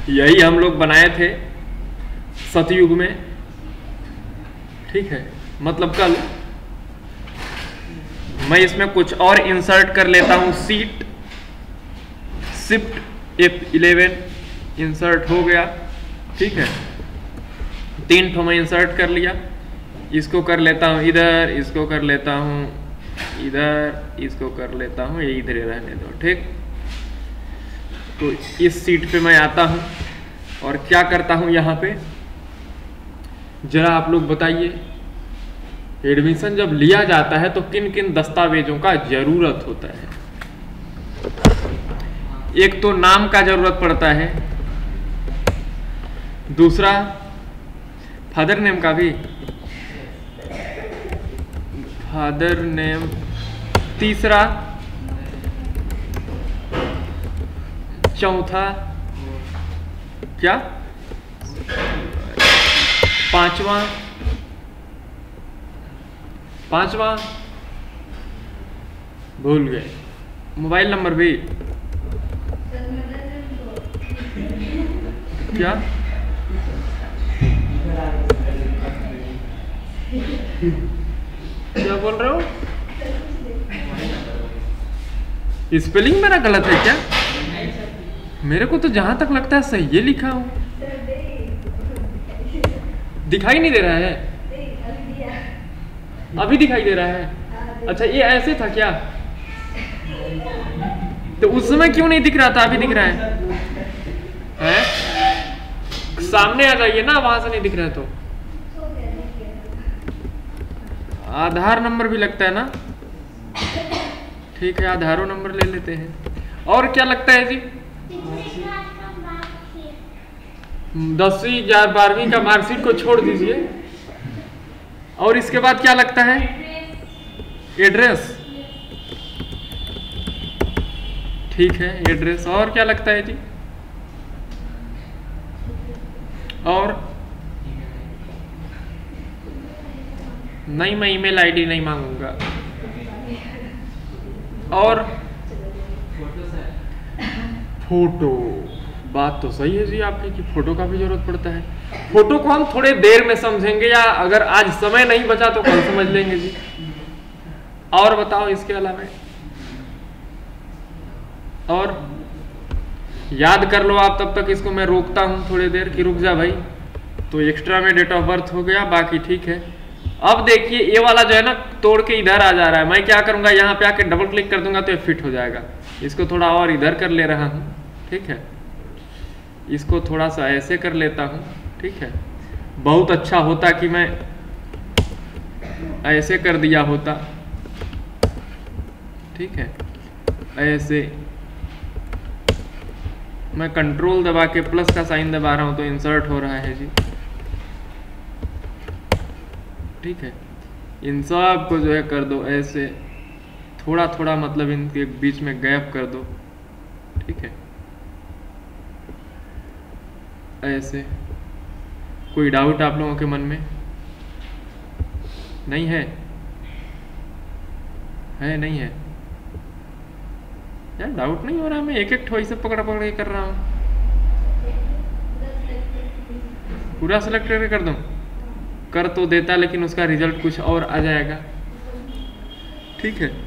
यही हम लोग बनाए थे सतयुग में, ठीक है, मतलब कल। मैं इसमें कुछ और इंसर्ट कर लेता हूं, सीट शिफ्ट F11 इंसर्ट हो गया, ठीक है। 3 ठो मैं इंसर्ट कर लिया, इसको कर लेता हूं इधर, इसको कर लेता हूं इधर, इसको कर लेता हूं, ये इधर रहने दो, ठीक। तो इस सीट पे मैं आता हूं और क्या करता हूं यहाँ पे, जरा आप लोग बताइए। एडमिशन जब लिया जाता है तो किन किन दस्तावेजों का जरूरत होता है? एक तो नाम का जरूरत पड़ता है, दूसरा फादर नेम का भी, फादर नेम, तीसरा, चौथा क्या, पांचवा भूल गए, मोबाइल नंबर भी, क्या, क्या बोल रहे हो? स्पेलिंग मेरा गलत है क्या? मेरे को तो जहां तक लगता है सही ये लिखा हूं। दिखाई नहीं दे रहा है? अभी दिखाई दे रहा है? अच्छा, ये ऐसे था क्या? तो उस समय क्यों नहीं दिख रहा था, अभी दिख रहा है? सामने आ जाइए ना, वहां से नहीं दिख रहा है तो। आधार नंबर भी लगता है ना? ठीक है, आधारो नंबर ले लेते हैं। और क्या लगता है जी? 10वीं या 12वीं का मार्कशीट को छोड़ दीजिए। और इसके बाद क्या लगता है? एड्रेस। ठीक है, एड्रेस। और क्या लगता है जी? और नहीं, मैं ईमेल आईडी नहीं मांगूंगा। और फोटो, बात तो सही है जी आपकी कि फोटो का भी जरूरत पड़ता है। फोटो को हम थोड़े देर में समझेंगे, या अगर आज समय नहीं बचा तो कल समझ लेंगे जी। और बताओ इसके अलावा, और याद कर लो आप, तब तक इसको मैं रोकता हूं थोड़ी देर कि रुक जा भाई। तो एक्स्ट्रा में डेट ऑफ बर्थ हो गया, बाकी ठीक है। अब देखिए ये वाला जो है ना, तोड़ के इधर आ जा रहा है। मैं क्या करूंगा, यहाँ पे आके डबल क्लिक कर दूंगा तो ये फिट हो जाएगा। इसको थोड़ा और इधर कर ले रहा हूँ, ठीक है। इसको थोड़ा सा ऐसे कर लेता हूँ, ठीक है। बहुत अच्छा होता कि मैं ऐसे कर दिया होता, ठीक है। ऐसे मैं कंट्रोल दबा के प्लस का साइन दबा रहा हूं तो इंसर्ट हो रहा है जी, ठीक है। इन सब को जो है कर दो ऐसे, थोड़ा थोड़ा मतलब इनके बीच में गैप कर दो, ठीक है। ऐसे। कोई डाउट आप लोगों के मन में नहीं है? नहीं है यार, डाउट नहीं हो रहा। मैं एक एक ठोई से पकड़ पकड़ के कर रहा हूँ। पूरा सेलेक्ट करके कर दूं? कर तो देता, लेकिन उसका रिजल्ट कुछ और आ जाएगा, ठीक है।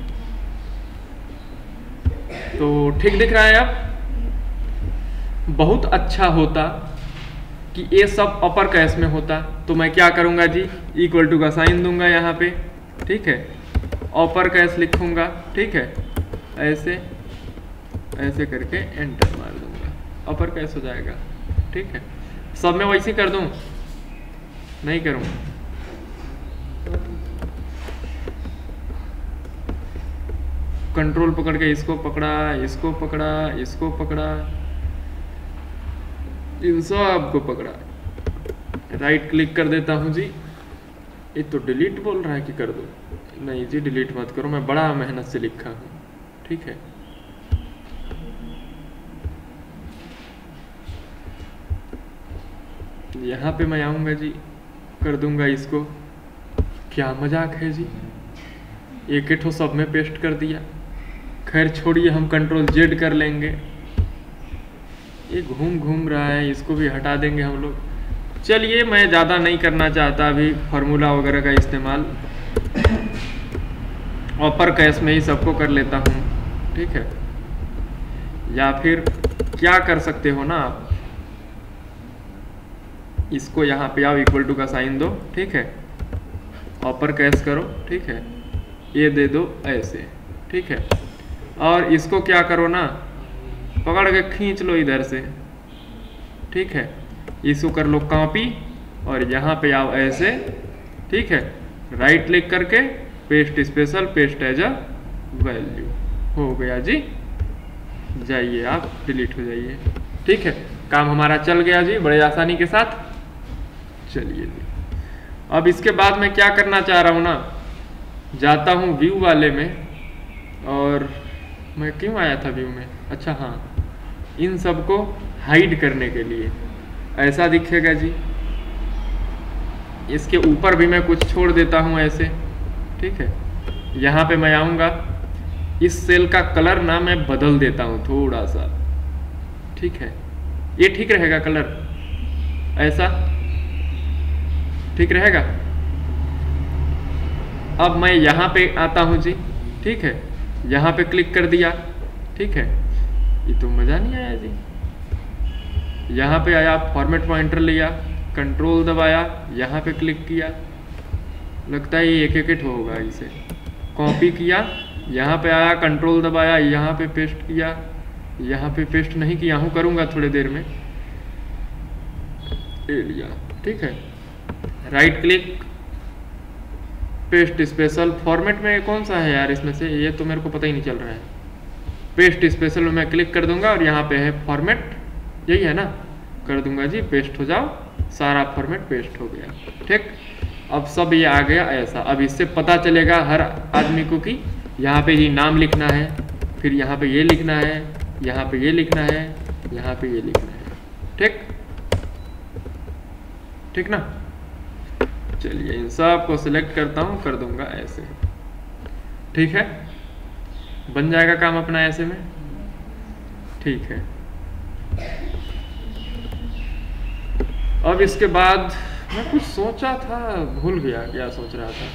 तो ठीक दिख रहा है अब। बहुत अच्छा होता कि ये सब अपर कैस में होता, तो मैं क्या करूंगा जी, इक्वल टू का साइन दूंगा यहाँ पे, ठीक है। अपर कैस लिखूंगा, ठीक है। ऐसे ऐसे करके एंटर मार दूंगा, अपर कैस हो जाएगा, ठीक है। सब में वैसे कर दूं? नहीं करूं? कंट्रोल पकड़ के इसको पकड़ा, इसको पकड़ा, इसको पकड़ा, इन सब को पकड़ा, राइट क्लिक कर देता हूं जी। ये तो डिलीट बोल रहा है कि कर दो। नहीं जी, डिलीट मत करो, मैं बड़ा मेहनत से लिखा हूं, ठीक है। यहाँ पे मैं आऊँगा जी, कर दूंगा इसको। क्या मजाक है जी, एक ठो सब में पेस्ट कर दिया। खैर छोड़िए, हम कंट्रोल जेड कर लेंगे, ये घूम घूम रहा है, इसको भी हटा देंगे हम लोग। चलिए, मैं ज़्यादा नहीं करना चाहता अभी फार्मूला वगैरह का इस्तेमाल, अपर केस में ही सबको कर लेता हूँ, ठीक है। या फिर क्या कर सकते हो ना आप, इसको यहाँ पे आओ, इक्वल टू का साइन दो, ठीक है, अपर केस करो, ठीक है, ये दे दो ऐसे, ठीक है। और इसको क्या करो ना, पकड़ के खींच लो इधर से, ठीक है। इसको कर लो कॉपी और यहाँ पे आओ ऐसे, ठीक है, राइट क्लिक करके paste special, paste as a value, हो गया जी। जाइए आप, डिलीट हो जाइए, ठीक है। काम हमारा चल गया जी बड़े आसानी के साथ। चलिए जी, अब इसके बाद मैं क्या करना चाह रहा हूँ ना, जाता हूँ व्यू वाले में, और मैं क्यों आया था व्यू में, अच्छा हाँ, इन सबको हाइड करने के लिए ऐसा दिखेगा जी। इसके ऊपर भी मैं कुछ छोड़ देता हूँ ऐसे, ठीक है। यहाँ पे मैं आऊँगा, इस सेल का कलर ना मैं बदल देता हूँ थोड़ा सा, ठीक है। ये ठीक रहेगा कलर, ऐसा ठीक रहेगा। अब मैं यहाँ पे आता हूँ जी, ठीक है, यहाँ पे क्लिक कर दिया, ठीक है। ये तो मज़ा नहीं आया जी। यहाँ पे आया, फॉर्मेट पॉइंटर लिया, कंट्रोल दबाया, यहाँ पे क्लिक किया, लगता है ये एक हिट होगा, इसे कॉपी किया, यहाँ पे आया, कंट्रोल दबाया, यहाँ पे पेस्ट किया, यहाँ पे पेस्ट नहीं किया हूँ, करूँगा थोड़ी देर में, ले लिया, ठीक है। Right click, paste special, format में कौन सा है यार इसमें से, ये तो मेरे को पता ही नहीं चल रहा है। पेस्ट स्पेशल में मैं क्लिक कर दूंगा और यहाँ पे है फॉर्मेट, यही है ना, कर दूंगा जी, पेस्ट हो जाओ, सारा फॉर्मेट पेस्ट हो गया, ठीक। अब सब ये आ गया ऐसा। अब इससे पता चलेगा हर आदमी को कि यहाँ पे ही नाम लिखना है, फिर यहाँ पे ये लिखना है, यहाँ पे ये लिखना है, यहाँ पे ये लिखना है, ठीक ठीक ना। चलिए, इन सब को सिलेक्ट करता हूँ, कर दूंगा ऐसे, ठीक है। बन जाएगा काम अपना ऐसे में, ठीक है। अब इसके बाद मैं कुछ सोचा था, भूल गया क्या सोच रहा था।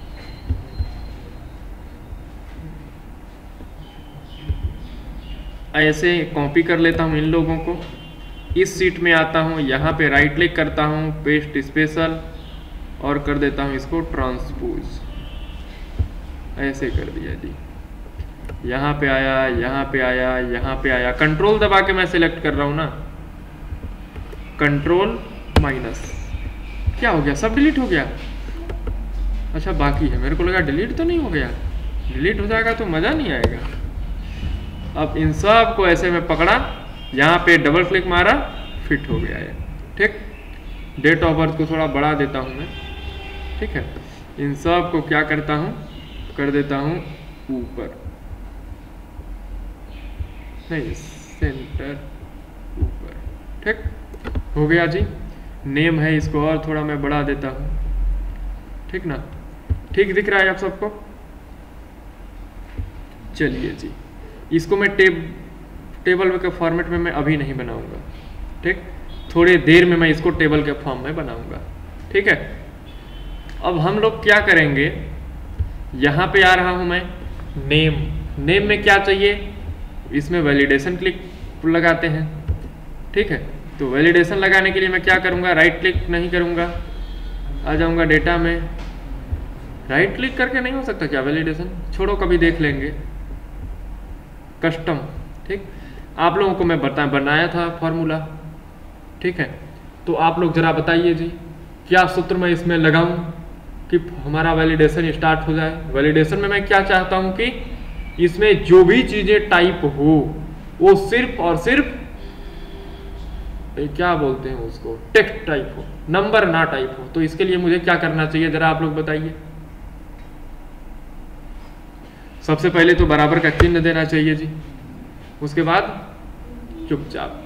ऐसे कॉपी कर लेता हूँ इन लोगों को, इस सीट में आता हूँ, यहाँ पे राइट क्लिक करता हूँ, पेस्ट स्पेशल, और कर देता हूँ इसको ट्रांसपोज, ऐसे कर दिया जी। यहाँ पे आया, यहाँ पे आया, यहाँ पे आया, कंट्रोल दबा के मैं सिलेक्ट कर रहा हूँ ना, कंट्रोल माइनस, क्या हो गया, सब डिलीट हो गया। अच्छा बाकी है, मेरे को लगा डिलीट तो नहीं हो गया, डिलीट हो जाएगा तो मज़ा नहीं आएगा। अब इन सब को ऐसे में पकड़ा, यहाँ पे डबल क्लिक मारा, फिट हो गया है, ठीक। डेट ऑफ बर्थ को थोड़ा बढ़ा देता हूँ मैं, ठीक है। इन सब को क्या करता हूँ, कर देता हूँ ऊपर, नहीं सेंटर ऊपर, ठीक हो गया जी। नेम है, इसको और थोड़ा मैं बढ़ा देता हूँ, ठीक ना, ठीक दिख रहा है आप सबको। चलिए जी, इसको मैं टेबल के फॉर्मेट में मैं अभी नहीं बनाऊंगा, ठीक, थोड़ी देर में मैं इसको टेबल के फॉर्म में बनाऊंगा, ठीक है। अब हम लोग क्या करेंगे, यहाँ पे आ रहा हूँ मैं, नेम में क्या चाहिए, इसमें वैलिडेशन क्लिक लगाते हैं, ठीक है। तो वैलिडेशन लगाने के लिए मैं क्या करूँगा, राइट क्लिक नहीं करूँगा, आ जाऊँगा डेटा में, राइट क्लिक करके नहीं हो सकता क्या वैलिडेशन, छोड़ो कभी देख लेंगे, कस्टम, ठीक। आप लोगों को मैं बनाया था फॉर्मूला, ठीक है। तो आप लोग जरा बताइए जी, क्या सूत्र मैं इसमें लगाऊं कि हमारा वैलिडेशन स्टार्ट हो जाए। वैलिडेशन में मैं क्या चाहता हूं कि इसमें जो भी चीजें टाइप हो वो सिर्फ और सिर्फ क्या बोलते हैं उसको, टेक्स्ट टाइप हो, नंबर ना टाइप हो। तो इसके लिए मुझे क्या करना चाहिए, जरा आप लोग बताइए। सबसे पहले तो बराबर का चिन्ह देना चाहिए जी, उसके बाद चुपचाप।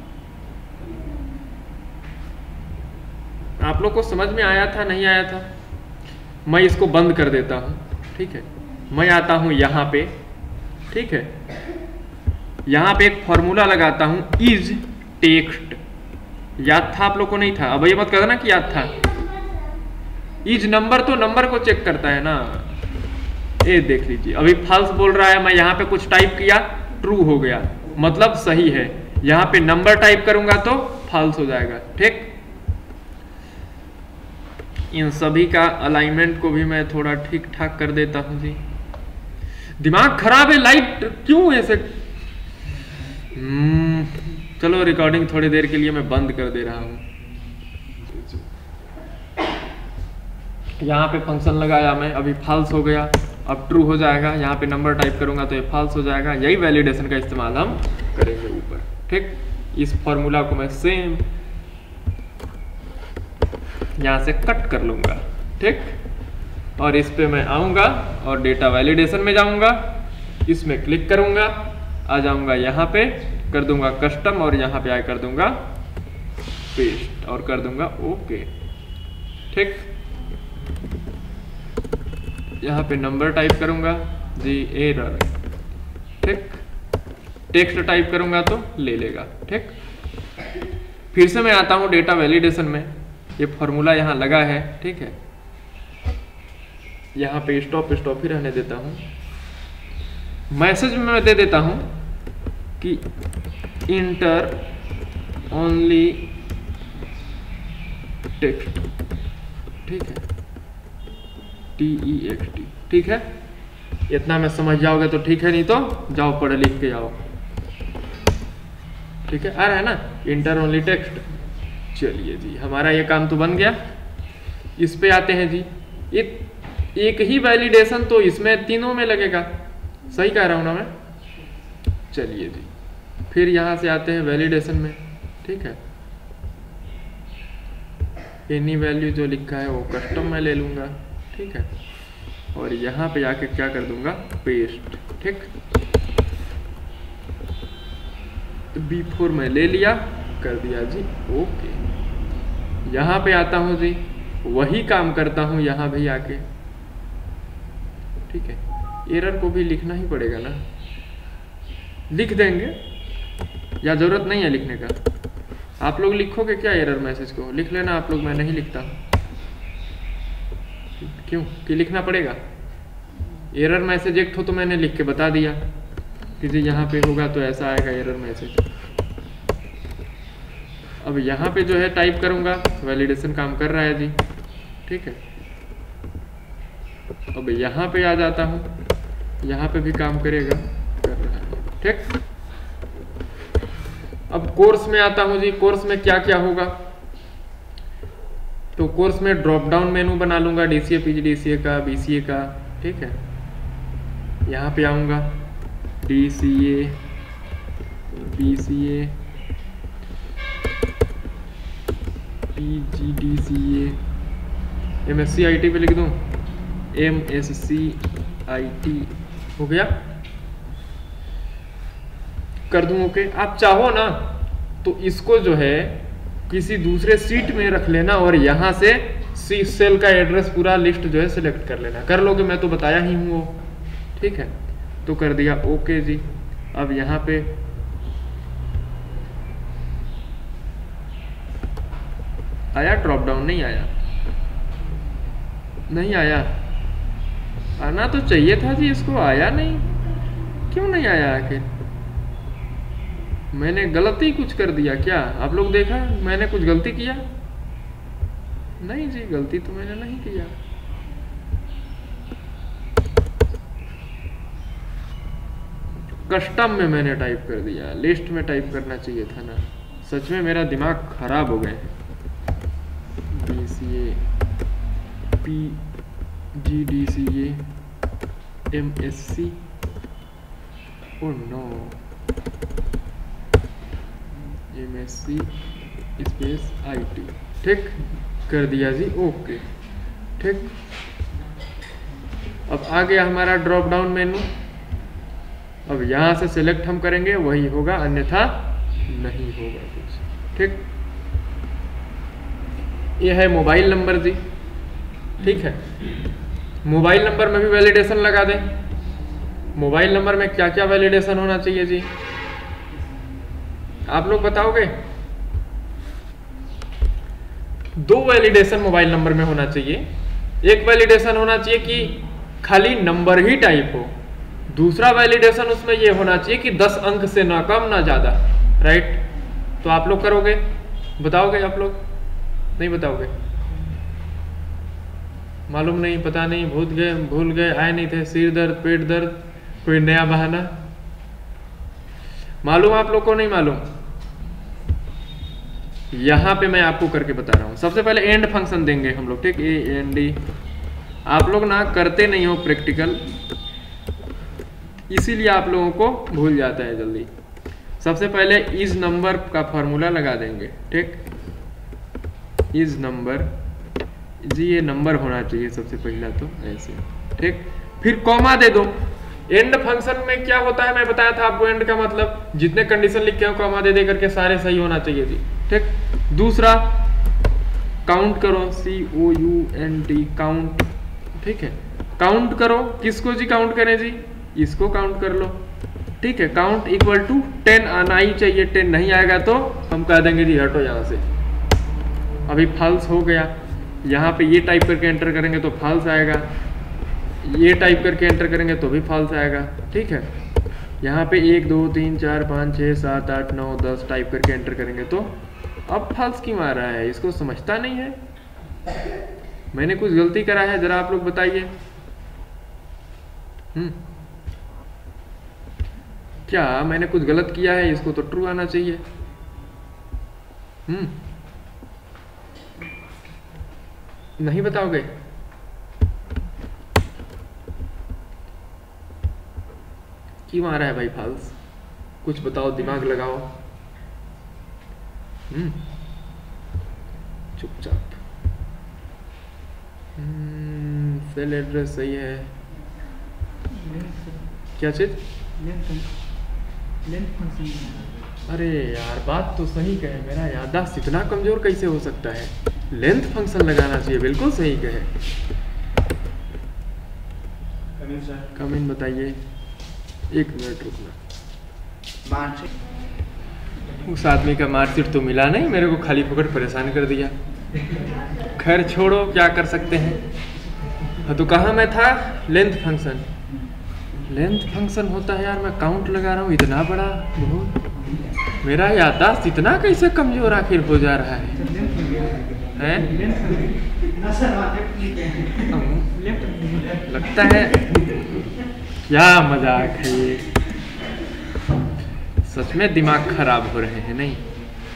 आप लोग को समझ में आया था नहीं आया था, मैं इसको बंद कर देता हूं, ठीक है। मैं आता हूं यहां पे, ठीक है, यहां पे एक फॉर्मूला लगाता हूं, इज टेक्स्ट। याद था आप लोग को? नहीं था? अब ये मत कहना ना कि याद था। इज नंबर तो नंबर को चेक करता है ना। ये देख लीजिए, अभी फॉल्स बोल रहा है, मैं यहाँ पे कुछ टाइप किया, ट्रू हो गया, मतलब सही है। यहाँ पे नंबर टाइप करूंगा तो फॉल्स हो जाएगा। ठीक, इन सभी का अलाइनमेंट को भी मैं थोड़ा ठीक ठाक कर देता हूं जी। दिमाग खराब है, लाइट क्यों ऐसे? चलो रिकॉर्डिंग थोड़ी देर के लिए मैं बंद कर दे रहा हूं। यहाँ पे फंक्शन लगाया मैं, अभी फॉल्स हो गया, अब ट्रू हो जाएगा। यहाँ पे नंबर टाइप करूंगा तो ये फॉल्स हो जाएगा। यही वैलिडेशन का इस्तेमाल हम करेंगे ऊपर। ठीक, इस फॉर्मूला को मैं सेम यहाँ से कट कर लूंगा। ठीक, और इस पे मैं आऊंगा और डेटा वैलिडेशन में जाऊंगा, इसमें क्लिक करूंगा, आ जाऊंगा यहाँ पे, कर दूंगा कस्टम और यहाँ पे आए कर दूंगा पेस्ट और कर दूंगा ओके। ठीक, यहाँ पे नंबर टाइप करूंगा जी, एरर। ठीक, टेक्स्ट टाइप करूंगा तो ले लेगा। ठीक, फिर से मैं आता हूँ डेटा वैलिडेशन में, ये फॉर्मूला यहाँ लगा है। ठीक है, यहाँ पे स्टॉप ही रहने देता हूँ। मैसेज में मैं दे देता हूँ कि इंटर ओनली टेक्स्ट। ठीक है, TEXT। ठीक है, इतना मैं समझ जाओगे तो ठीक है, नहीं तो जाओ पढ़ लिख के आओ। ठीक है, आ रहा है ना इंटर ओनली टेक्स्ट। चलिए जी, हमारा ये काम तो बन गया। इस पे आते हैं जी, एक ही वैलिडेशन तो इसमें तीनों में लगेगा, सही कह रहा हूं ना मैं? चलिए जी, फिर यहां से आते हैं वैलिडेशन में। ठीक है, एनी वैल्यू जो लिखा है वो कस्टम में ले लूंगा। ठीक है, और यहाँ पे आके क्या कर दूंगा, पेस्ट। ठीक, B4 में ले लिया, कर दिया जी ओके। यहाँ पे आता हूँ जी, वही काम करता हूँ यहाँ भी आके। ठीक है, एरर को भी लिखना ही पड़ेगा ना, लिख देंगे या जरूरत नहीं है लिखने का? आप लोग लिखोगे क्या एरर मैसेज को? लिख लेना आप लोग, मैं नहीं लिखता। क्यों कि लिखना पड़ेगा? एरर मैसेज एक तो मैंने लिख के बता दिया कि जी यहाँ पे होगा तो ऐसा आएगा एरर मैसेज। अब यहाँ पे जो है टाइप करूंगा, वैलिडेशन काम कर रहा है जी। ठीक है, अब यहाँ पे आ जाता हूँ, यहाँ पे भी काम करेगा, कर रहा है। ठीक, अब कोर्स में आता हूँ जी। कोर्स में क्या क्या होगा? तो कोर्स में ड्रॉप डाउन मेनू बना लूंगा, DCA PGDCA का, BCA का। ठीक है, यहाँ पे आऊंगा, DCA BCA PGDCA, MSc IT पे लिख दूं, MSc IT हो गया, कर दूं ओके। आप चाहो ना तो इसको जो है किसी दूसरे सीट में रख लेना और यहाँ से सेल का एड्रेस पूरा लिस्ट जो है सिलेक्ट कर लेना। कर लोगे, मैं तो बताया ही हूँ वो। ठीक है, तो कर दिया ओके जी। अब यहाँ पे आया ड्रॉप डाउन? नहीं आया, नहीं आया। आना तो चाहिए था जी, इसको आया नहीं। क्यों नहीं आया आखिर? मैंने गलती कुछ कर दिया क्या? आप लोग देखा मैंने कुछ गलती किया? नहीं जी, गलती तो मैंने नहीं किया। कस्टम में मैंने टाइप कर दिया, लिस्ट में टाइप करना चाहिए था ना। सच में मेरा दिमाग खराब हो गए। BCA PGDCA MSc, oh no, MSc space IT। ठीक, कर दिया जी ओके। ठीक, अब आ गया हमारा ड्रॉप डाउन मेनू। अब यहाँ से सिलेक्ट हम करेंगे, वही होगा, अन्यथा नहीं होगा कुछ। ठीक, ये है मोबाइल नंबर जी। ठीक है, मोबाइल नंबर में भी वैलिडेशन लगा दें। मोबाइल नंबर में क्या क्या वैलिडेशन होना चाहिए जी? आप लोग बताओगे? दो वैलिडेशन मोबाइल नंबर में होना चाहिए। एक वैलिडेशन होना चाहिए कि खाली नंबर ही टाइप हो, दूसरा वैलिडेशन उसमें ये होना चाहिए कि 10 अंक से ना कम ना ज्यादा, राइट। तो आप लोग करोगे, बताओगे आप लोग, नहीं बताओगे? मालूम नहीं, पता नहीं, भूल गए, आए नहीं थे, सिर दर्द, पेट दर्द, कोई नया बहाना, मालूम आप लोग को नहीं मालूम? यहां पे मैं आपको करके बता रहा हूं। सबसे पहले एंड फंक्शन देंगे हम लोग, ठीक, AND। आप लोग ना करते नहीं हो प्रैक्टिकल, इसीलिए आप लोगों को भूल जाता है जल्दी। सबसे पहले इस नंबर का फॉर्मूला लगा देंगे, ठीक, इस नंबर जी, ये नंबर होना चाहिए सबसे पहला, तो ऐसे, ठीक। फिर कॉमा दे दो। एंड फंक्शन में क्या होता है मैं बताया था आपको, एंड का मतलब जितने कंडीशन लिखे हो कॉमा दे करके सारे सही होना चाहिए जी, ठीक। दूसरा काउंट करो, COUNT, काउंट, ठीक है। काउंट करो, किसको जी काउंट करें जी? इसको काउंट कर लो, ठीक है। काउंट इक्वल टू 10 आना ही चाहिए, 10 नहीं आएगा तो हम कह देंगे जी हटो यहाँ से। अभी फॉल्स हो गया, यहाँ पे ये टाइप करके एंटर करेंगे तो फॉल्स आएगा, ये टाइप करके एंटर करेंगे तो भी फॉल्स आएगा, ठीक है। यहाँ पे 1 2 3 4 5 6 7 8 9 10 टाइप करके एंटर करेंगे तो अब फॉल्स क्यों आ रहा है? इसको समझता नहीं है, मैंने कुछ गलती करा है? जरा आप लोग बताइए। क्या मैंने कुछ गलत किया है? इसको तो ट्रू आना चाहिए। नहीं बताओगे? क्यों आ रहा है भाई फॉल्स? कुछ बताओ, दिमाग लगाओ। चुपचाप। सेल एड्रेस सही है। क्या चीज? Length function. अरे यार बात तो सही कहे, मेरा याददाश्त इतना कमजोर कैसे हो सकता है? लेंथ फंक्शन लगाना चाहिए, बिल्कुल सही कहे। कम इन बताइए, 1 मिनट रुकना। उस आदमी का मार्कशीट तो मिला नहीं, मेरे को खाली पकड़ परेशान कर दिया। खैर छोड़ो, क्या कर सकते हैं। तो कहाँ मैं था? Length function. लेंथ फंक्शन होता है यार, मैं काउंट लगा रहा हूँ, इतना बड़ा बहुत, मेरा याददाश्त इतना कैसे कमजोर आखिर हो जा रहा है? लगता है क्या मजाक है ये, सच में दिमाग खराब हो रहे हैं नहीं।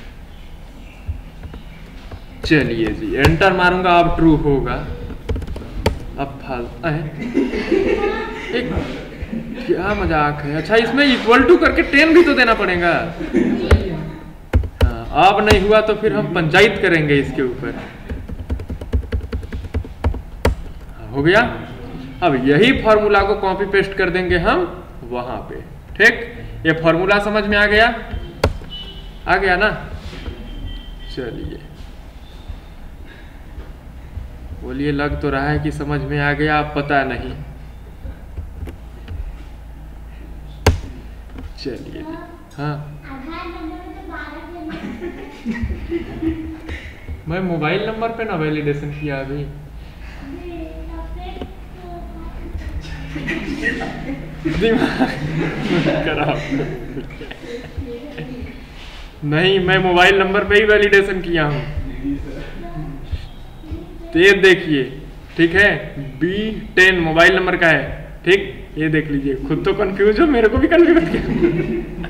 चलिए जी, एंटर मारूंगा, अब ट्रू होगा, अब फालतू है। क्या मजाक है। अच्छा इसमें इक्वल टू करके 10 भी तो देना पड़ेगा। हाँ, अब नहीं हुआ तो फिर हम पंचायत करेंगे इसके ऊपर। हो गया। अब यही फॉर्मूला को कॉपी पेस्ट कर देंगे हम वहां पे, ठीक। ये फॉर्मूला समझ में आ गया? आ गया ना? चलिए बोलिए, लग तो रहा है कि समझ में आ गया, आप पता नहीं। चलिए हाँ, मैं मोबाइल नंबर पे ना वैलिडेशन किया अभी। नहीं, मैं मोबाइल नंबर पे ही वैलिडेशन किया हूँ। तो ये देखिए, ठीक है, B10 मोबाइल नंबर का है, ठीक। ये देख लीजिए, खुद तो कंफ्यूज हो, मेरे को भी कंफ्यूज किया।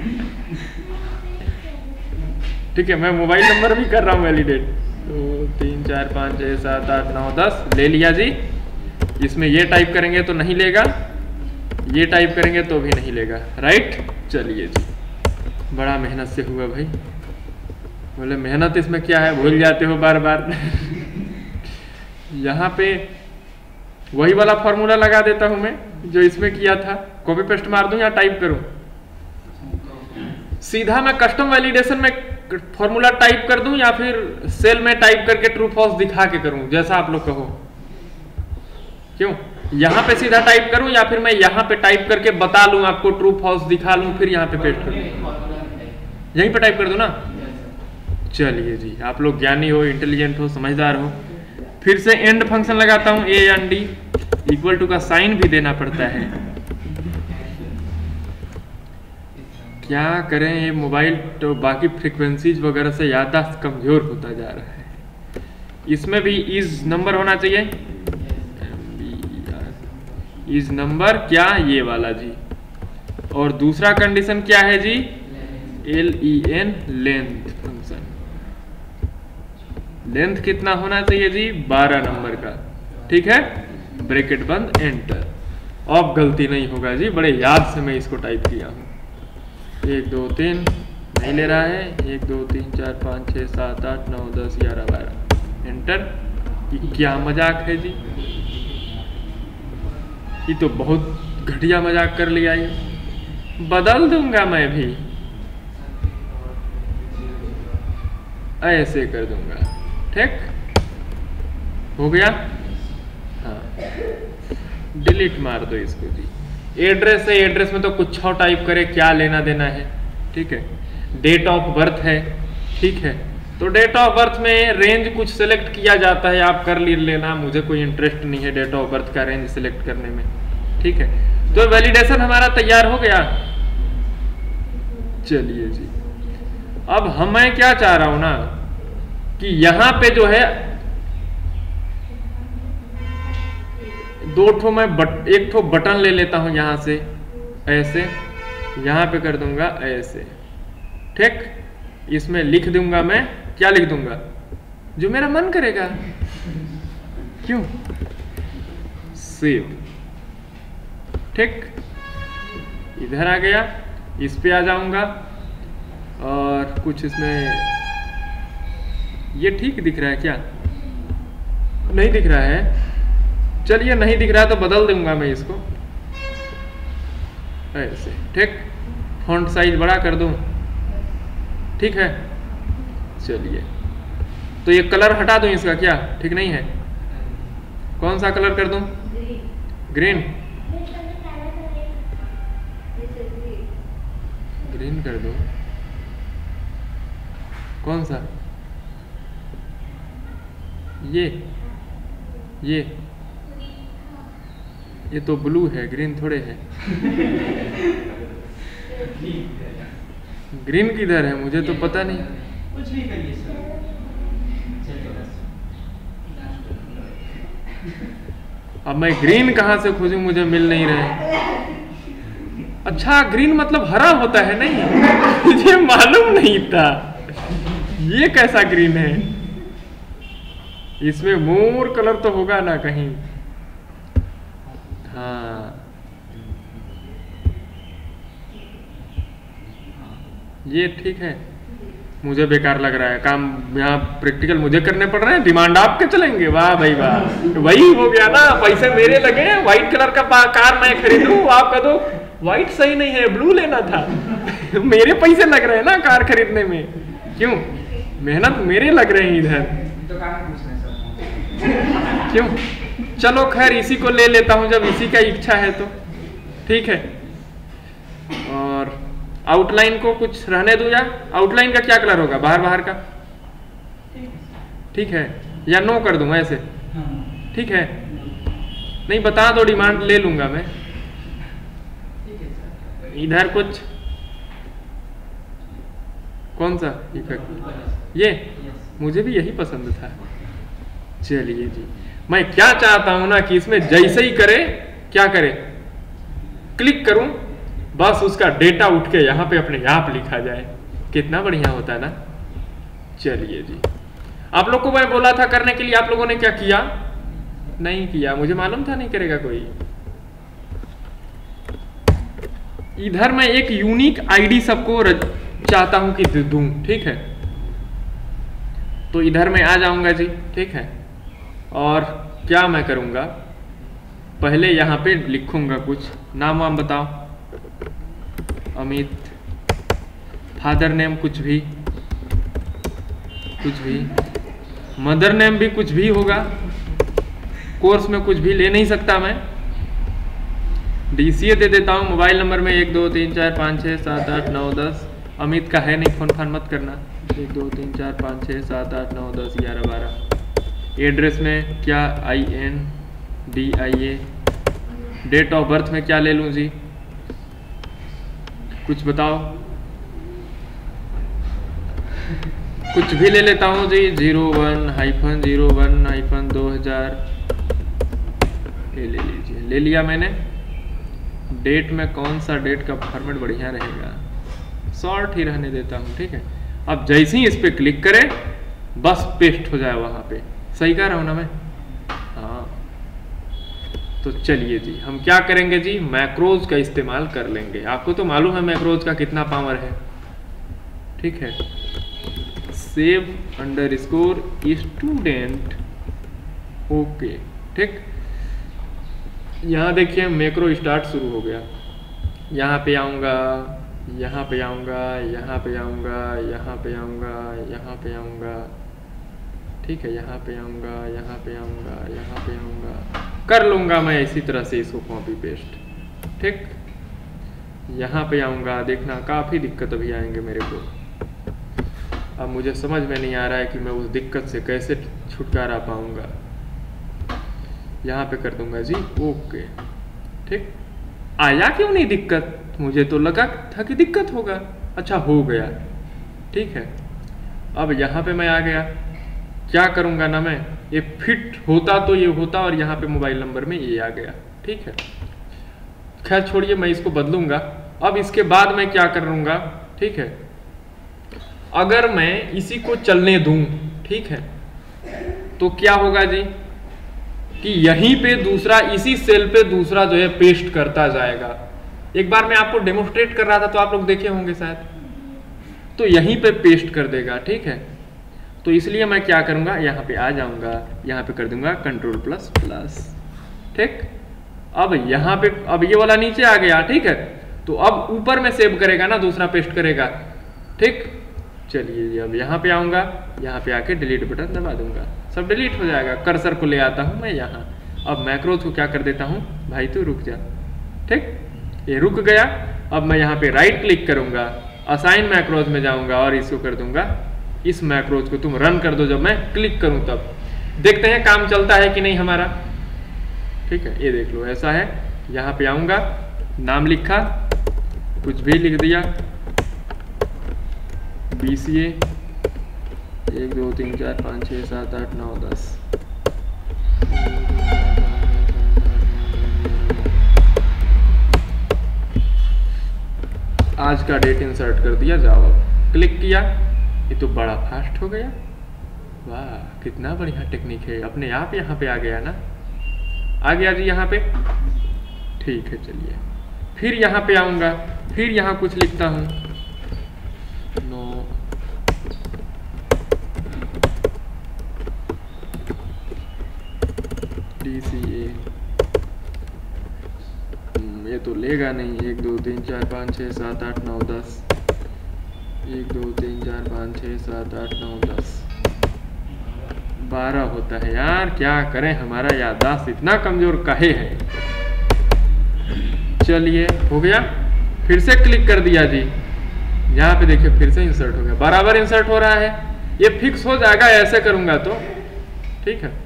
ठीक है, मैं मोबाइल नंबर भी कर रहा हूँ वैलिडेट। 2 3 4 5 6 7 8 9 10 ले लिया जी। इसमें ये टाइप करेंगे तो नहीं लेगा, ये टाइप करेंगे तो भी नहीं लेगा, राइट। चलिए जी, बड़ा मेहनत से हुआ भाई। बोले मेहनत इसमें क्या है, भूल जाते हो बार बार। यहाँ पे वही वाला फॉर्मूला लगा देता हूं मैं जो इसमें किया था। कॉपी पेस्ट मार दूं या टाइप करूं? सीधा मैं कस्टम वैलिडेशन में फॉर्मूला टाइप कर दूं या फिर सेल में टाइप करके ट्रू फॉल्स दिखा के करूं, जैसा आप लोग कहो। क्यों यहाँ पे सीधा टाइप करूं या फिर मैं यहाँ पे टाइप करके बता लूं आपको, ट्रू फॉल्स दिखा लूं, फिर यहाँ पे पेस्ट करूं? यहीं पे टाइप कर दूं ना? चलिए जी, आप लोग ज्ञानी हो, इंटेलिजेंट हो, समझदार हो। फिर से एंड फंक्शन लगाता हूं, A and D equal to का साइन भी देना पड़ता है। क्या करें, ये मोबाइल तो बाकी फ्रीक्वेंसीज वगैरह से याददाश्त कमजोर होता जा रहा है। इसमें भी इज नंबर होना चाहिए, इज नंबर क्या, ये वाला जी। और दूसरा कंडीशन क्या है जी, len लेंथ फंक्शन। लेंथ कितना होना चाहिए जी, 12 नंबर का, ठीक है। ब्रैकेट बंद, एंटर। अब गलती नहीं होगा जी, बड़े याद से मैं इसको टाइप किया हूं। 1 2 3 नहीं ले रहा है, 1 2 3 4 5 6 7 8 9 10 11 12, एंटर। ये क्या मजाक है जी, ये तो बहुत घटिया मजाक कर लिया। ये बदल दूंगा मैं भी, ऐसे कर दूंगा, ठीक हो गया। हाँ, डिलीट मार दो इसको जी। एड्रेस है, एड्रेस में तो कुछ और टाइप करे, क्या लेना देना है, ठीक है। डेट ऑफ बर्थ है, ठीक है, तो डेट ऑफ बर्थ में रेंज कुछ सेलेक्ट किया जाता है, आप कर लेना, मुझे कोई इंटरेस्ट नहीं है डेट ऑफ बर्थ का रेंज सेलेक्ट करने में, ठीक है। तो वैलिडेशन हमारा तैयार हो गया। चलिए जी, अब मैं क्या चाह रहा हूं ना कि यहां पे जो है एक ठो बटन ले लेता हूं यहां से, ऐसे यहां पे कर दूंगा ऐसे, ठीक। इसमें लिख दूंगा मैं, क्या लिख दूंगा, जो मेरा मन करेगा, क्यों, सेव, ठीक। इधर आ गया, इस पे आ जाऊंगा और कुछ इसमें, ये ठीक दिख रहा है क्या, नहीं दिख रहा है, चलिए नहीं दिख रहा है तो बदल दूंगा मैं इसको ऐसे, ठीक। फॉन्ट साइज बड़ा कर दूं, ठीक है। चलिए, तो ये कलर हटा दूं इसका, क्या ठीक नहीं है, कौन सा कलर कर दूं, ग्रीन, ग्रीन कर दूं, कौन सा, ये तो ब्लू है, ग्रीन थोड़े है। ग्रीन किधर है, मुझे तो पता नहीं। कुछ भी करिए सर। अब मैं ग्रीन कहाँ से खोजूं, मुझे मिल नहीं रहे। अच्छा, ग्रीन मतलब हरा होता है, नहीं मुझे मालूम नहीं था। ये कैसा ग्रीन है, इसमें मोर कलर तो होगा ना कहीं। हाँ, ये ठीक है, मुझे बेकार लग रहा है काम, यहाँ प्रैक्टिकल मुझे करने पड़ रहे हैं, डिमांड आपके चलेंगे, वाह भाई वाह। वही हो गया ना, पैसे मेरे लगे, व्हाइट कलर का कार मैं खरीदूं, आप कह दो व्हाइट सही नहीं है, ब्लू लेना था। मेरे पैसे लग रहे हैं ना कार खरीदने में, क्यों, मेहनत मेरे लग रहे हैं इधर, क्यों। चलो खैर, इसी को ले लेता हूं जब इसी का इच्छा है तो, ठीक है। और आउटलाइन को कुछ रहने दूं, या आउटलाइन का क्या कलर होगा, बाहर बाहर का, ठीक है, या नो कर दूं ऐसे, ठीक है। नहीं बता दो, डिमांड ले लूंगा मैं। इधर कुछ, कौन सा इफेक्ट, ये मुझे भी यही पसंद था। चलिए जी, मैं क्या चाहता हूं ना कि इसमें जैसे ही करे, क्या करे, क्लिक करूं, बस उसका डेटा उठ के यहाँ पे अपने आप लिखा जाए, कितना बढ़िया होता है ना। चलिए जी, आप लोग को मैं बोला था करने के लिए, आप लोगों ने क्या किया, नहीं किया, मुझे मालूम था नहीं करेगा कोई। इधर मैं एक यूनिक आईडी सबको चाहता हूं कि दूं, ठीक है। तो इधर मैं आ जाऊंगा जी, ठीक है। और क्या मैं करूंगा, पहले यहाँ पे लिखूंगा कुछ, नाम वाम बताओ, अमित, फादर नेम कुछ भी, मदर नेम भी कुछ भी होगा, कोर्स में कुछ भी ले नहीं सकता मैं। DCA दे देता हूँ, मोबाइल नंबर में 1 2 3 4 5 6 7 8 9 10, अमित का है नहीं, फोन फान मत करना, 1 2 3 4 5 6 7 8 9 10 11 12। एड्रेस में क्या INDIA। डेट ऑफ बर्थ में क्या ले लूँ जी, कुछ बताओ। कुछ भी ले लेता हूँ जी, 01-01-2000 ले लीजिए। ले लिया मैंने। डेट में कौन सा डेट का फॉर्मेट बढ़िया रहेगा, शॉर्ट ही रहने देता हूँ, ठीक है। अब जैसे ही इस पर क्लिक करें बस पेस्ट हो जाए वहाँ पे। सही कह रहा हूँ ना मैं? हाँ। तो चलिए जी, हम क्या करेंगे जी, मैक्रोज का इस्तेमाल कर लेंगे। आपको तो मालूम है मैक्रोज का कितना पावर है, ठीक है। सेव अंडरस्कोर स्टूडेंट, ओके, ठीक। यहाँ देखिए मैक्रो स्टार्ट शुरू हो गया। यहाँ पे आऊँगा, यहाँ पे आऊँगा, यहाँ पे आऊँगा, यहाँ पे आऊँगा, यहाँ पे आऊँगा, ठीक है। यहाँ पे आऊँगा, यहाँ पे आऊँगा, यहाँ पे आऊँगा, कर लूँगा मैं इसी तरह से इसको कॉपी पेस्ट, ठीक। यहाँ पे आऊँगा, देखना काफ़ी दिक्कत अभी आएंगे मेरे को। अब मुझे समझ में नहीं आ रहा है कि मैं उस दिक्कत से कैसे छुटकारा पाऊँगा। यहाँ पे कर दूंगा जी ओके, ठीक। आया क्यों नहीं दिक्कत, मुझे तो लगा था कि दिक्कत होगा। अच्छा हो गया, ठीक है। अब यहाँ पे मैं आ गया, क्या करूँगा ना मैं, ये फिट होता तो ये होता और यहाँ पे मोबाइल नंबर में ये आ गया, ठीक है। खैर छोड़िए, मैं इसको बदलूंगा। अब इसके बाद मैं क्या करूँगा, ठीक है। अगर मैं इसी को चलने दूं, ठीक है, तो क्या होगा जी कि यहीं पे दूसरा, इसी सेल पे दूसरा जो है पेस्ट करता जाएगा। एक बार मैं आपको डेमोस्ट्रेट कर रहा था तो आप लोग देखे होंगे शायद, तो यहीं पे पेस्ट कर देगा, ठीक है। तो इसलिए मैं क्या करूंगा, यहाँ पे आ जाऊंगा, यहाँ पे कर दूंगा Ctrl++, ठीक। अब यहाँ पे, अब ये वाला नीचे आ गया, ठीक है। तो अब ऊपर में सेव करेगा ना, दूसरा पेस्ट करेगा, ठीक। चलिए जी, अब यहाँ पे आऊँगा, यहाँ पे आके डिलीट बटन दबा दूंगा, सब डिलीट हो जाएगा। कर्सर को ले आता हूँ मैं यहाँ। अब मैक्रोज को क्या कर देता हूँ, भाई तू रुक जा, ठीक। ये रुक गया। अब मैं यहाँ पे राइट क्लिक करूँगा, असाइन मैक्रोज में जाऊँगा और इसको कर दूंगा, इस मैक्रोज को तुम रन कर दो। जब मैं क्लिक करूँ तब देखते हैं काम चलता है कि नहीं हमारा, ठीक है। ये देख लो ऐसा है। यहाँ पे आऊँगा, नाम लिखा, कुछ भी लिख दिया, BCA 1 2 3 4 5 6 7 8 9 10। आज का डेट इंसर्ट कर दिया, जाओ। अब क्लिक किया, ये तो बड़ा फास्ट हो गया। वाह, कितना बढ़िया टेक्निक है, अपने आप यहाँ पे आ गया ना, आ गया जी यहाँ पे, ठीक है। चलिए फिर यहाँ पे आऊँगा, फिर यहाँ कुछ लिखता हूँ, नो DCA। ये तो लेगा नहीं। 1 2 3 4 5 6 7 8 9 10। 1 2 3 4 5 6 7 8 9 10 12 होता है यार, क्या करें, हमारा याददाश्त इतना कमजोर काहे है। चलिए हो गया, फिर से क्लिक कर दिया जी। यहाँ पे देखिए फिर से इंसर्ट हो गया, बराबर इंसर्ट हो रहा है। ये फिक्स हो जाएगा ऐसे करूंगा तो, ठीक है।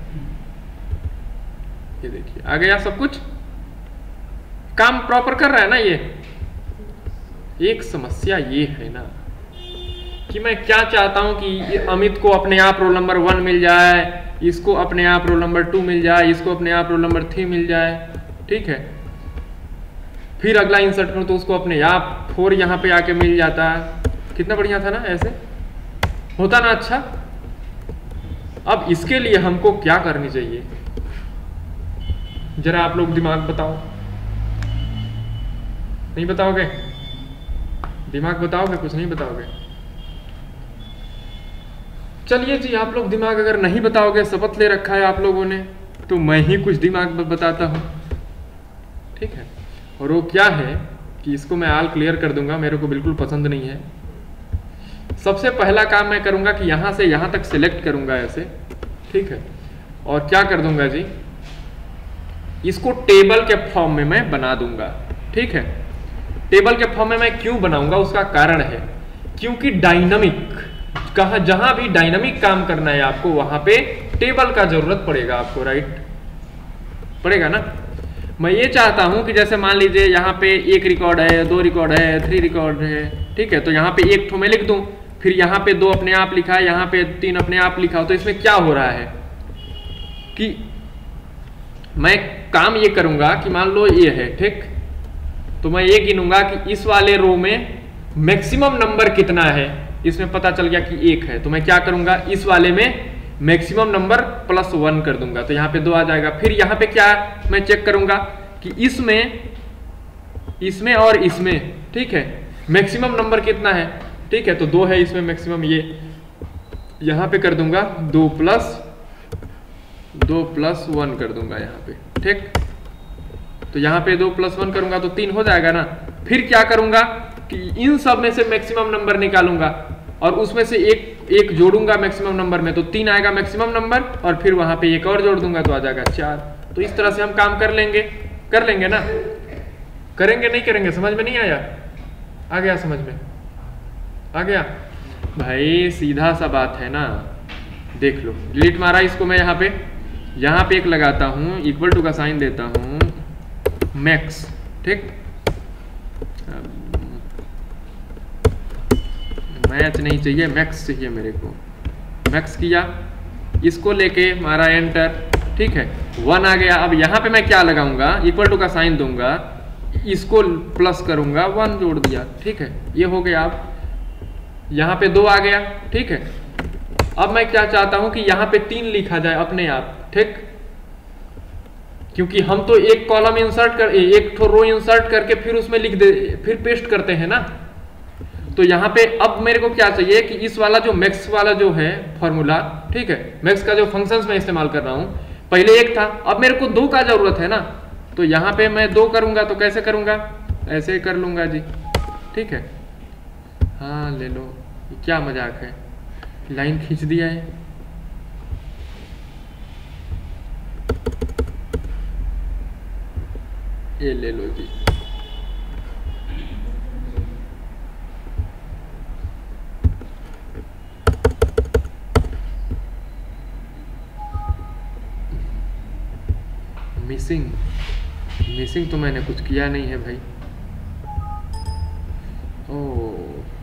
ये देखिए आ गया, सब कुछ काम प्रॉपर कर रहा है ना। ये एक समस्या ये है ना कि मैं क्या चाहता हूं कि अमित को अपने आप रोल नंबर 1 मिल जाए, इसको अपने आप रोल नंबर 2 मिल जाए, इसको अपने आप रोल नंबर 3 मिल जाए, ठीक है। फिर अगला इंसर्ट करूं तो उसको अपने आप 4 यहाँ पे आके मिल जाता है। कितना बढ़िया था ना, ऐसे होता ना। अच्छा, अब इसके लिए हमको क्या करनी चाहिए, जरा आप लोग दिमाग बताओ। नहीं बताओगे? दिमाग बताओगे? कुछ नहीं बताओगे? चलिए जी, आप लोग दिमाग अगर नहीं बताओगे, शपथ ले रखा है आप लोगों ने, तो मैं ही कुछ दिमाग बताता हूं, ठीक है। और वो क्या है कि इसको मैं ऑल क्लियर कर दूंगा, मेरे को बिल्कुल पसंद नहीं है। सबसे पहला काम मैं करूंगा कि यहां से यहां तक सिलेक्ट करूंगा ऐसे, ठीक है। और क्या कर दूंगा जी, इसको टेबल के फॉर्म में मैं बना दूंगा, ठीक है। टेबल के फॉर्म में मैं क्यों बनाऊंगा, उसका कारण है क्योंकि डायनामिक कहा जहां भी डायनामिक काम करना है आपको वहां पे टेबल का जरूरत पड़ेगा आपको, राइट, पड़ेगा ना। मैं ये चाहता हूं कि जैसे मान लीजिए यहाँ पे 1 रिकॉर्ड है, 2 रिकॉर्ड है, 3 रिकॉर्ड है, ठीक है, तो यहाँ पे 1 ठो मैं लिख दूं, फिर यहाँ पे 2 अपने आप लिखा है, यहाँ पे 3 अपने आप लिखा हो, तो इसमें क्या हो रहा है कि मैं काम ये करूंगा कि मान लो ये है, ठीक, तो मैं ये गिनूंगा कि इस वाले रो में मैक्सिमम नंबर कितना है, इसमें पता चल गया कि 1 है, तो मैं क्या करूंगा, इस वाले में मैक्सिमम नंबर +1 कर दूंगा, तो यहाँ पे 2 आ जाएगा। फिर यहाँ पे क्या मैं चेक करूंगा कि इसमें और इसमें, ठीक है, मैक्सिमम नंबर कितना है, ठीक है, तो 2 है इसमें मैक्सिमम, ये यहाँ पे कर दूंगा 2 + 1 कर दूंगा यहाँ पे, ठीक, तो यहाँ पे 2 + 1 करूंगा तो 3 हो जाएगा ना। फिर क्या करूंगा कि इन सब में से मैक्सिमम नंबर निकालूंगा और उसमें से एक जोड़ूंगा मैक्सिमम नंबर में, तो 3 आएगा मैक्सिमम नंबर, और फिर वहां पे एक और जोड़ दूंगा तो आ जाएगा 4। तो इस तरह से हम काम कर लेंगे ना, करेंगे नहीं करेंगे, समझ में नहीं आया? आ गया समझ में? आ गया भाई, सीधा सा बात है ना। देख लो, डिलीट मारा इसको मैं, यहाँ पे एक लगाता हूँ, इक्वल टू का साइन देता हूँ, मैक्स, ठीक, मैच नहीं चाहिए, मैक्स चाहिए मेरे को। मैक्स किया, इसको लेके मारा एंटर, ठीक है, 1 आ गया। अब यहाँ पे मैं क्या लगाऊंगा, इक्वल टू का साइन दूंगा, इसको प्लस करूंगा, 1 जोड़ दिया, ठीक है, ये हो गया। अब यहाँ पे 2 आ गया, ठीक है। अब मैं क्या चाहता हूं कि यहाँ पे 3 लिखा जाए अपने आप, ठीक, क्योंकि हम तो एक कॉलम इंसर्ट कर, एक रो इंसर्ट करके फिर उसमें लिख दे, फिर पेस्ट करते हैं ना। तो यहाँ पे अब मेरे को क्या चाहिए कि इस वाला जो मैक्स वाला जो है फॉर्मूला, ठीक है, मैक्स का जो फंक्शंस मैं इस्तेमाल कर रहा हूं, पहले 1 था, अब मेरे को 2 का जरूरत है ना। तो यहाँ पे मैं 2 करूंगा, तो कैसे करूंगा, ऐसे ही कर लूंगा जी, ठीक है। हाँ ले लो, क्या मजाक है, लाइन खींच दिया है। ये ले लो जी, मिसिंग तो मैंने कुछ किया नहीं है भाई। ओ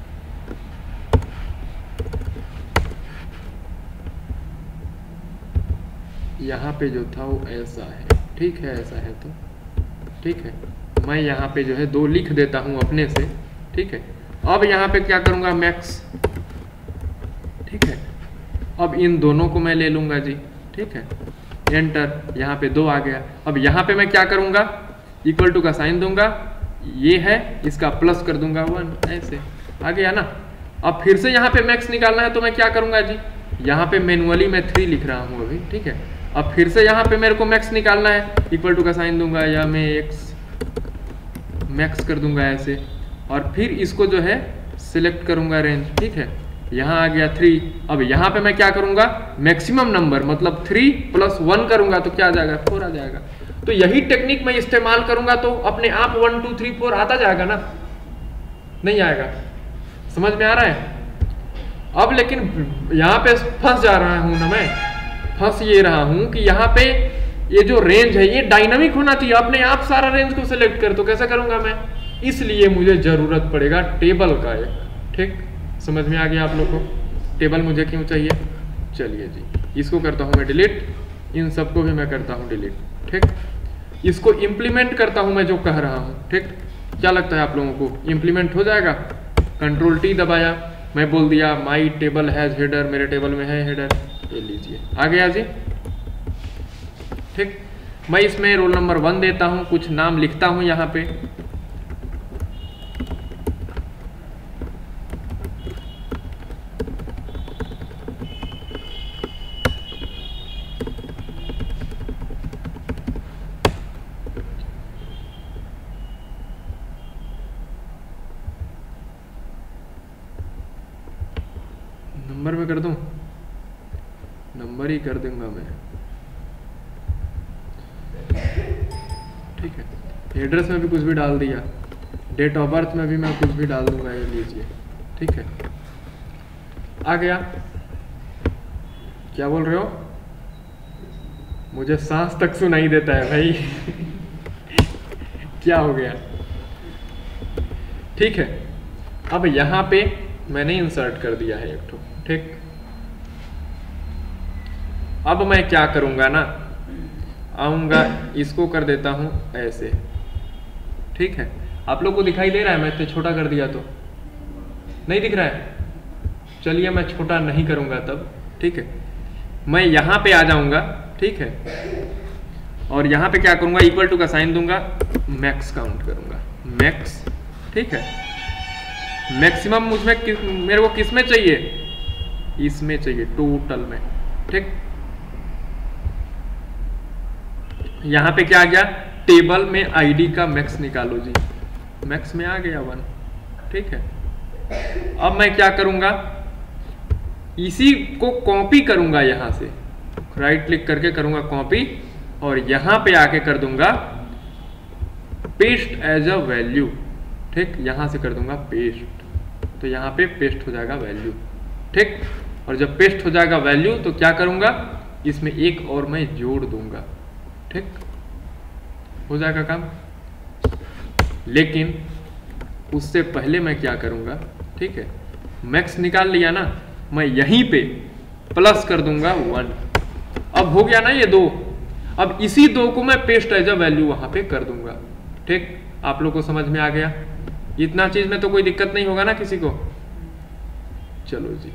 यहाँ पे जो था वो ऐसा है, ठीक है, ऐसा है तो ठीक है। मैं यहाँ पे जो है 2 लिख देता हूँ अपने से, ठीक है। अब यहाँ पे क्या करूँगा, मैक्स, ठीक है। अब इन दोनों को मैं ले लूँगा जी, ठीक है, एंटर, यहाँ पे 2 आ गया। अब यहाँ पे मैं क्या करूँगा, इक्वल टू का साइन दूंगा, ये है, इसका प्लस कर दूंगा 1, ऐसे आ गया ना। अब फिर से यहाँ पे मैक्स निकालना है, तो मैं क्या करूँगा जी, यहाँ पे मैनुअली मैं 3 लिख रहा हूँ अभी, ठीक है। अब फिर से यहाँ पे मेरे को मैक्स निकालना है, इक्वल टू का साइन दूंगा, या मैं एक्स मैक्स कर दूंगा ऐसे, और फिर इसको जो है सिलेक्ट करूंगा रेंज, ठीक है। यहाँ आ गया 3। अब यहाँ पे मैं क्या करूंगा, मैक्सिमम नंबर मतलब 3 + 1 करूंगा, तो क्या आ जाएगा, 4 आ जाएगा। तो यही टेक्निक मैं इस्तेमाल करूंगा तो अपने आप 1 2 3 4 आता जाएगा ना, नहीं आएगा? समझ में आ रहा है? अब लेकिन यहाँ पे फंस जा रहा हूं ना मैं, फंस ये रहा हूं कि यहाँ पे ये जो रेंज है ये डायनामिक होना चाहिए, अपने आप सारा रेंज को सिलेक्ट कर, तो कैसे करूंगा मैं? इसलिए मुझे जरूरत पड़ेगा टेबल का एक, ठीक। समझ में आ गया आप लोग को? टेबल मुझे क्यों चाहिए? चलिए जी, इसको करता हूं मैं डिलीट, इन सबको भी मैं करता हूं डिलीट, ठीक। इसको इम्प्लीमेंट करता हूं मैं जो कह रहा हूं, ठीक। क्या लगता है आप लोगों को, इम्प्लीमेंट हो जाएगा? Ctrl+T दबाया, मैं बोल दिया माई टेबल हैज हेडर, मेरे टेबल में है हेडर, ये लीजिए आ गया जी, ठीक। मैं इसमें रोल नंबर 1 देता हूं, कुछ नाम लिखता हूं यहाँ पे, नंबर में कर दूं, नंबर ही कर दूंगा मैं, ठीक है। एड्रेस में भी कुछ भी डाल दिया, डेट ऑफ बर्थ में भी मैं कुछ भी डाल दूंगा, ये लीजिए, ठीक है। आ गया। क्या बोल रहे हो? मुझे सांस तक सुनाई देता है भाई। क्या हो गया? ठीक है, अब यहां पे मैंने इंसर्ट कर दिया है एक ठो, ठीक। अब मैं क्या करूंगा ना, आऊंगा इसको कर देता हूं ऐसे, ठीक है। आप लोग को दिखाई दे रहा है? मैं इतने छोटा कर दिया तो नहीं दिख रहा है? चलिए मैं छोटा नहीं करूंगा तब, ठीक है। मैं यहां पे आ जाऊंगा, ठीक है, और यहां पे क्या करूंगा, इक्वल टू का साइन दूंगा, मैक्स काउंट करूंगा, मैक्स, ठीक है। मैक्सिमम मुझमें मेरे को किस में चाहिए? इसमें चाहिए, टोटल में, ठीक। यहां पे क्या आ गया, टेबल में आईडी का मैक्स निकालो जी, मैक्स में आ गया 1, ठीक है। अब मैं क्या करूंगा, इसी को कॉपी करूंगा, यहां से राइट क्लिक करके करूंगा कॉपी, और यहां पे आके कर दूंगा पेस्ट एज अ वैल्यू, ठीक। यहां से कर दूंगा पेस्ट, तो यहां पे पेस्ट हो जाएगा वैल्यू, ठीक। और जब पेस्ट हो जाएगा वैल्यू तो क्या करूंगा, इसमें एक और मैं जोड़ दूंगा, ठीक, हो जाएगा काम। लेकिन उससे पहले मैं क्या करूंगा, ठीक है, मैक्स निकाल लिया ना, मैं यहीं पे प्लस कर दूंगा 1। अब हो गया ना ये 2, अब इसी 2 को मैं पेस्ट एज अ वैल्यू वहां पे कर दूंगा, ठीक। आप लोग को समझ में आ गया? इतना चीज में तो कोई दिक्कत नहीं होगा ना किसी को? चलो जी,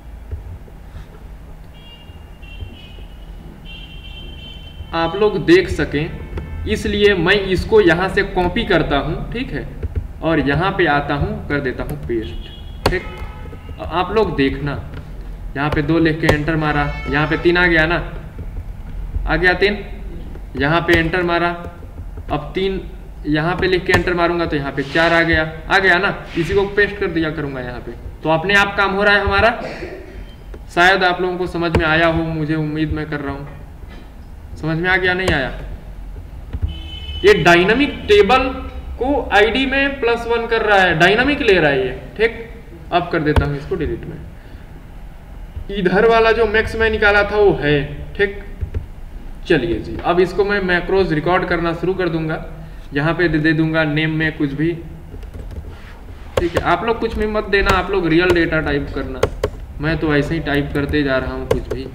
आप लोग देख सकें इसलिए मैं इसको यहां से कॉपी करता हूं, ठीक है, और यहां पे आता हूं, कर देता हूं पेस्ट, ठीक। आप लोग देखना, यहां पे 2 लिख के एंटर मारा, यहां पे 3 आ गया ना, आ गया 3, यहां पे एंटर मारा, अब 3 यहां पे लिख के एंटर मारूंगा तो यहां पे 4 आ गया ना, इसी को पेस्ट कर दिया करूंगा यहां पे, तो अपने आप काम हो रहा है हमारा। शायद आप लोगों को समझ में आया हो, मुझे उम्मीद मैं कर रहा हूं। समझ में आ गया? नहीं आया? ये डायनामिक टेबल को आईडी में +1 कर रहा है, डायनामिक ले रहा है ये, ठीक। अब कर देता हूं इसको डिलीट में। इधर वाला जो मैक्स में निकाला था वो है, ठीक। चलिए जी, अब इसको मैं मैक्रोज रिकॉर्ड करना शुरू कर दूंगा, यहां पे दे दूंगा नेम में कुछ भी, ठीक है। आप लोग कुछ भी मत देना, आप लोग रियल डेटा टाइप करना, मैं तो ऐसे ही टाइप करते जा रहा हूं कुछ भी।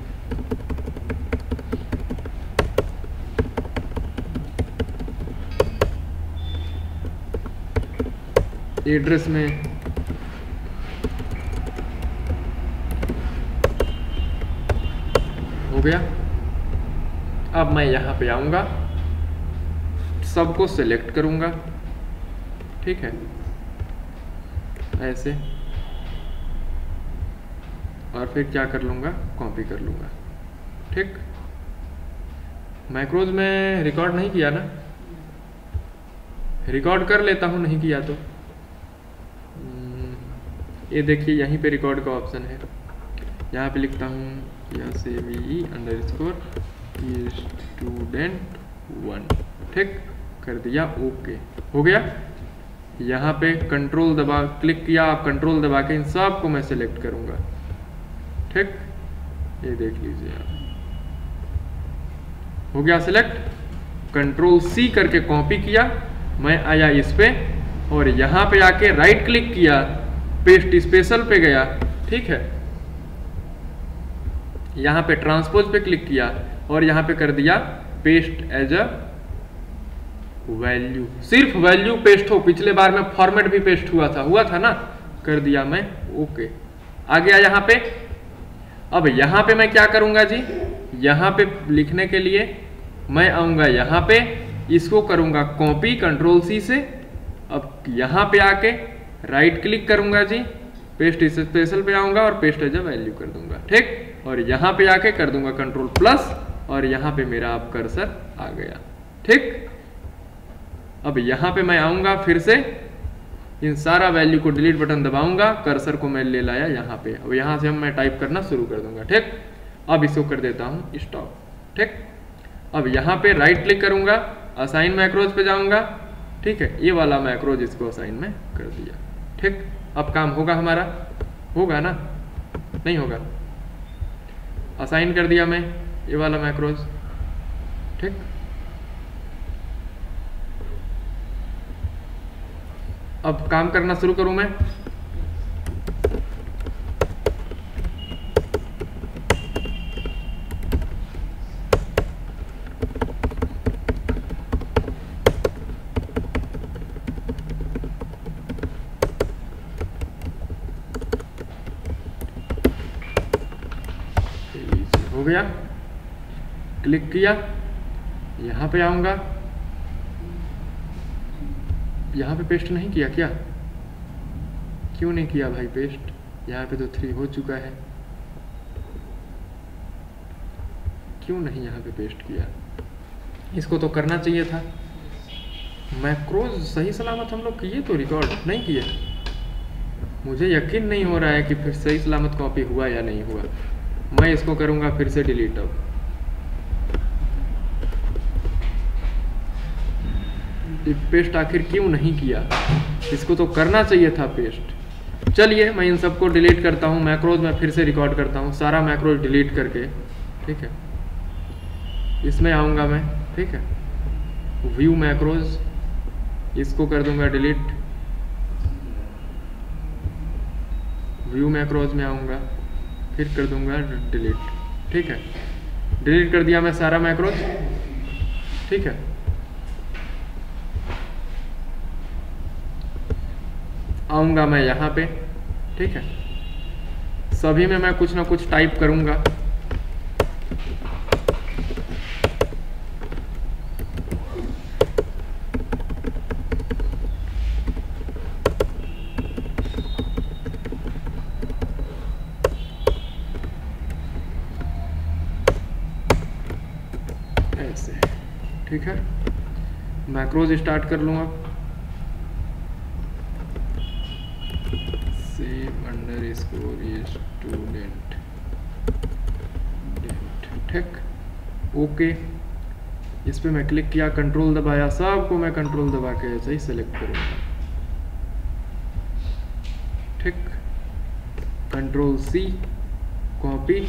एड्रेस में हो गया। अब मैं यहां पे आऊंगा, सबको सिलेक्ट करूंगा, ठीक है, ऐसे, और फिर क्या कर लूंगा, कॉपी कर लूंगा, ठीक। मैक्रोज में रिकॉर्ड नहीं किया ना, रिकॉर्ड कर लेता हूं, नहीं किया तो ये देखिए यहीं पे रिकॉर्ड का ऑप्शन है, यहाँ पे लिखता हूँ SAVE_student1, ठीक, कर दिया, ओके, हो गया। यहाँ पे कंट्रोल दबा क्लिक किया, आप कंट्रोल दबा के इन सब को मैं सिलेक्ट करूंगा, ठीक, ये देख लीजिए आप, हो गया सिलेक्ट। कंट्रोल C करके कॉपी किया, मैं आया इस पे, और यहाँ पे आके राइट क्लिक किया, पेस्ट स्पेशल पे गया, ठीक है, यहाँ पे ट्रांसपोज पे क्लिक किया, और यहाँ पे कर दिया पेस्ट एज अ वैल्यू, सिर्फ वैल्यू पेस्ट हो, पिछले बार में फॉर्मेट भी पेस्ट हुआ था ना, कर दिया मैं, ओके, आ गया यहाँ पे। अब यहाँ पे मैं क्या करूंगा जी, यहाँ पे लिखने के लिए मैं आऊंगा यहाँ पे, इसको करूंगा कॉपी कंट्रोल C से, अब यहाँ पे आके राइट क्लिक करूंगा जी, पेस्ट स्पेशल पे आऊंगा और पेस्ट एज अ वैल्यू कर दूंगा, ठीक, और यहाँ पे आके कर दूंगा कंट्रोल+, और यहाँ पे मेरा अब कर्सर आ गया, ठीक। अब यहाँ पे मैं आऊंगा, फिर से इन सारा वैल्यू को डिलीट बटन दबाऊंगा, कर्सर को मैं ले लाया यहाँ पे, अब यहाँ से मैं टाइप करना शुरू कर दूंगा, ठीक। अब इसको कर देता हूँ स्टॉप, ठीक। अब यहाँ पे राइट क्लिक करूंगा, असाइन मैक्रोज पे जाऊंगा, ठीक है, ये वाला मैक्रोज इसको असाइन में कर दिया, ठीक। अब काम होगा हमारा, होगा ना, नहीं होगा। असाइन कर दिया मैं ये वाला मैक्रोज, ठीक। अब काम करना शुरू करूं मैं। हो गया, क्लिक किया, यहां पे आऊंगा। यहाँ पे पेस्ट नहीं किया क्या? क्यों नहीं किया भाई पेस्ट? यहाँ पे तो 3 हो चुका है, क्यों नहीं यहाँ पे पेस्ट किया? इसको तो करना चाहिए था। मैक्रोज सही सलामत हम लोग किए तो रिकॉर्ड नहीं किए। मुझे यकीन नहीं हो रहा है कि फिर सही सलामत कॉपी हुआ या नहीं हुआ। मैं इसको करूँगा फिर से डिलीट। अब पेस्ट आखिर क्यों नहीं किया? इसको तो करना चाहिए था पेस्ट। चलिए मैं इन सबको डिलीट करता हूँ। मैक्रोज में फिर से रिकॉर्ड करता हूँ, सारा मैक्रोज डिलीट करके, ठीक है। इसमें आऊँगा मैं, ठीक है। व्यू मैक्रोज, इसको कर दूंगा डिलीट। व्यू मैक्रोज में आऊँगा, फिर कर दूंगा डिलीट, ठीक है। डिलीट कर दिया मैं सारा मैक्रोज, ठीक है। आऊँगा मैं यहाँ पे, ठीक है। सभी में मैं कुछ ना कुछ टाइप करूँगा। ऐसे, ठीक है। मैक्रोज स्टार्ट कर लूँगा। स्टूडेंट, ठीक, ओके। इस पे मैं क्लिक किया, कंट्रोल दबाया, सबको मैं कंट्रोल दबा के ऐसे ही सेलेक्ट करूंगा, ठीक। Control C, copy.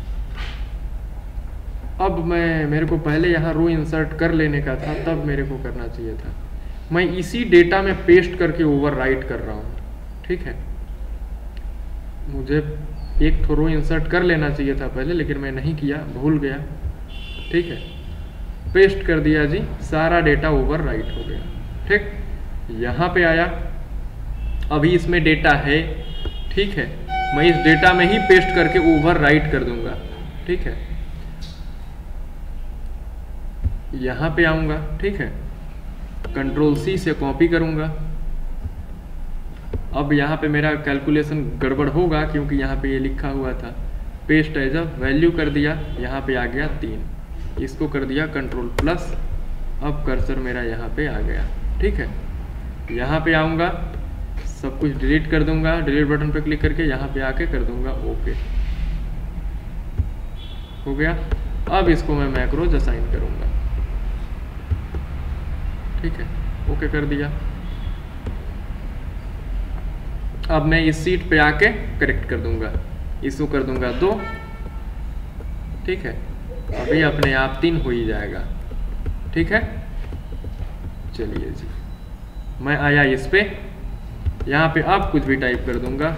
अब मेरे को पहले यहाँ रो इंसर्ट कर लेने का था, तब मेरे को करना चाहिए था। मैं इसी डेटा में पेस्ट करके ओवरराइट कर रहा हूँ, ठीक है। मुझे एक रो इंसर्ट कर लेना चाहिए था पहले, लेकिन मैं नहीं किया, भूल गया, ठीक है। पेस्ट कर दिया जी, सारा डेटा ओवरराइट हो गया, ठीक। यहाँ पे आया, अभी इसमें डेटा है, ठीक है। मैं इस डेटा में ही पेस्ट करके ओवरराइट कर दूंगा, ठीक है। यहाँ पे आऊँगा, ठीक है। कंट्रोल सी से कॉपी करूँगा। अब यहाँ पे मेरा कैलकुलेशन गड़बड़ होगा, क्योंकि यहाँ पे ये लिखा हुआ था पेस्ट एज अ वैल्यू, कर दिया, यहाँ पे आ गया 3। इसको कर दिया कंट्रोल प्लस। अब कर्सर मेरा यहाँ पे आ गया, ठीक है। यहाँ पे आऊँगा, सब कुछ डिलीट कर दूंगा, डिलीट बटन पे क्लिक करके यहाँ पे आके कर दूंगा ओके, हो गया। अब इसको मैं मैक्रोज असाइन करूँगा, ठीक है, ओके कर दिया। अब मैं इस सीट पे आके करेक्ट कर दूंगा, इसको कर दूंगा 2, ठीक है। अभी अपने आप 3 हो ही जाएगा, ठीक है। चलिए जी, मैं आया इस पे, यहाँ पे अब कुछ भी टाइप कर दूंगा।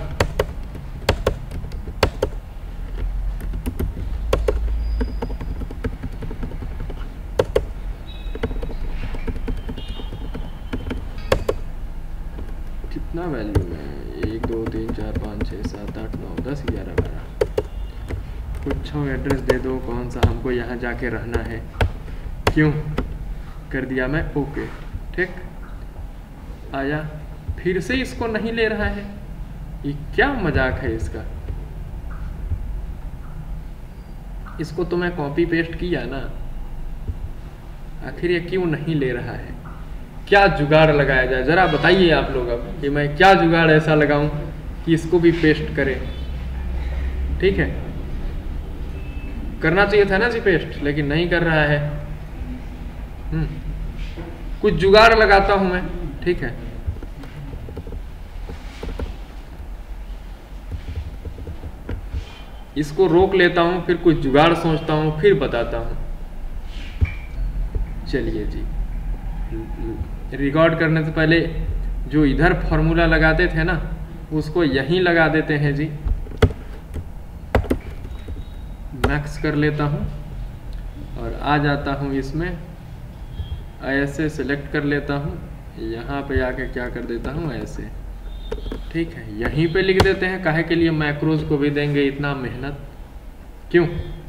कितना वैल्यू में 1 2 3 4 5 6 7 8 9 10 11 12 कुछ एड्रेस दे दो, कौन सा हमको यहाँ जाके रहना है, क्यों कर दिया मैं ओके, ठीक। आया, फिर से इसको नहीं ले रहा है, ये क्या मजाक है इसका। इसको तो मैं कॉपी पेस्ट किया ना, आखिर ये क्यों नहीं ले रहा है? क्या जुगाड़ लगाया जाए जरा बताइए आप लोग, अब कि मैं क्या जुगाड़ ऐसा लगाऊं कि इसको भी पेस्ट करे, ठीक है। करना चाहिए था ना जी पेस्ट, लेकिन नहीं कर रहा है। कुछ जुगाड़ लगाता हूं मैं, ठीक है। इसको रोक लेता हूँ, फिर कुछ जुगाड़ सोचता हूँ, फिर बताता हूँ। चलिए जी, रिकॉर्ड करने से पहले जो इधर फॉर्मूला लगाते थे ना, उसको यहीं लगा देते हैं जी। मैक्स कर लेता हूँ और आ जाता हूँ इसमें, ऐसे सिलेक्ट कर लेता हूँ, यहाँ पे आके क्या कर देता हूँ ऐसे, ठीक है। यहीं पे लिख देते हैं, काहे के लिए मैक्रोज को भी देंगे इतना मेहनत, क्यों।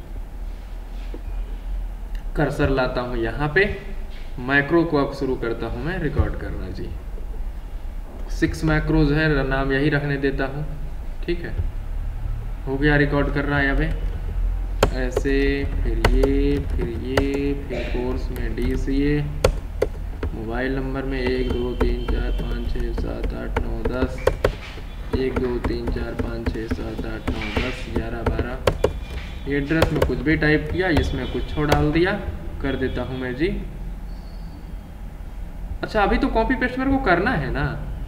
कर्सर लाता हूँ यहाँ पे, मैक्रो को अब शुरू करता हूँ मैं रिकॉर्ड करना जी। 6 मैक्रोज है, नाम यही रखने देता हूँ, ठीक है। हो गया, रिकॉर्ड कर रहा है अभी ऐसे, फिर ये, फिर कोर्स में DCA, मोबाइल नंबर में 1 2 3 4 5 6 7 8 9 10, 1 2 3 4 5 6 7 8 9 10 11 12। एड्रेस में कुछ भी टाइप किया, इसमें कुछ और डाल दिया, कर देता हूँ मैं जी। अच्छा, अभी तो कॉपी पेस्ट मेरे को करना है ना,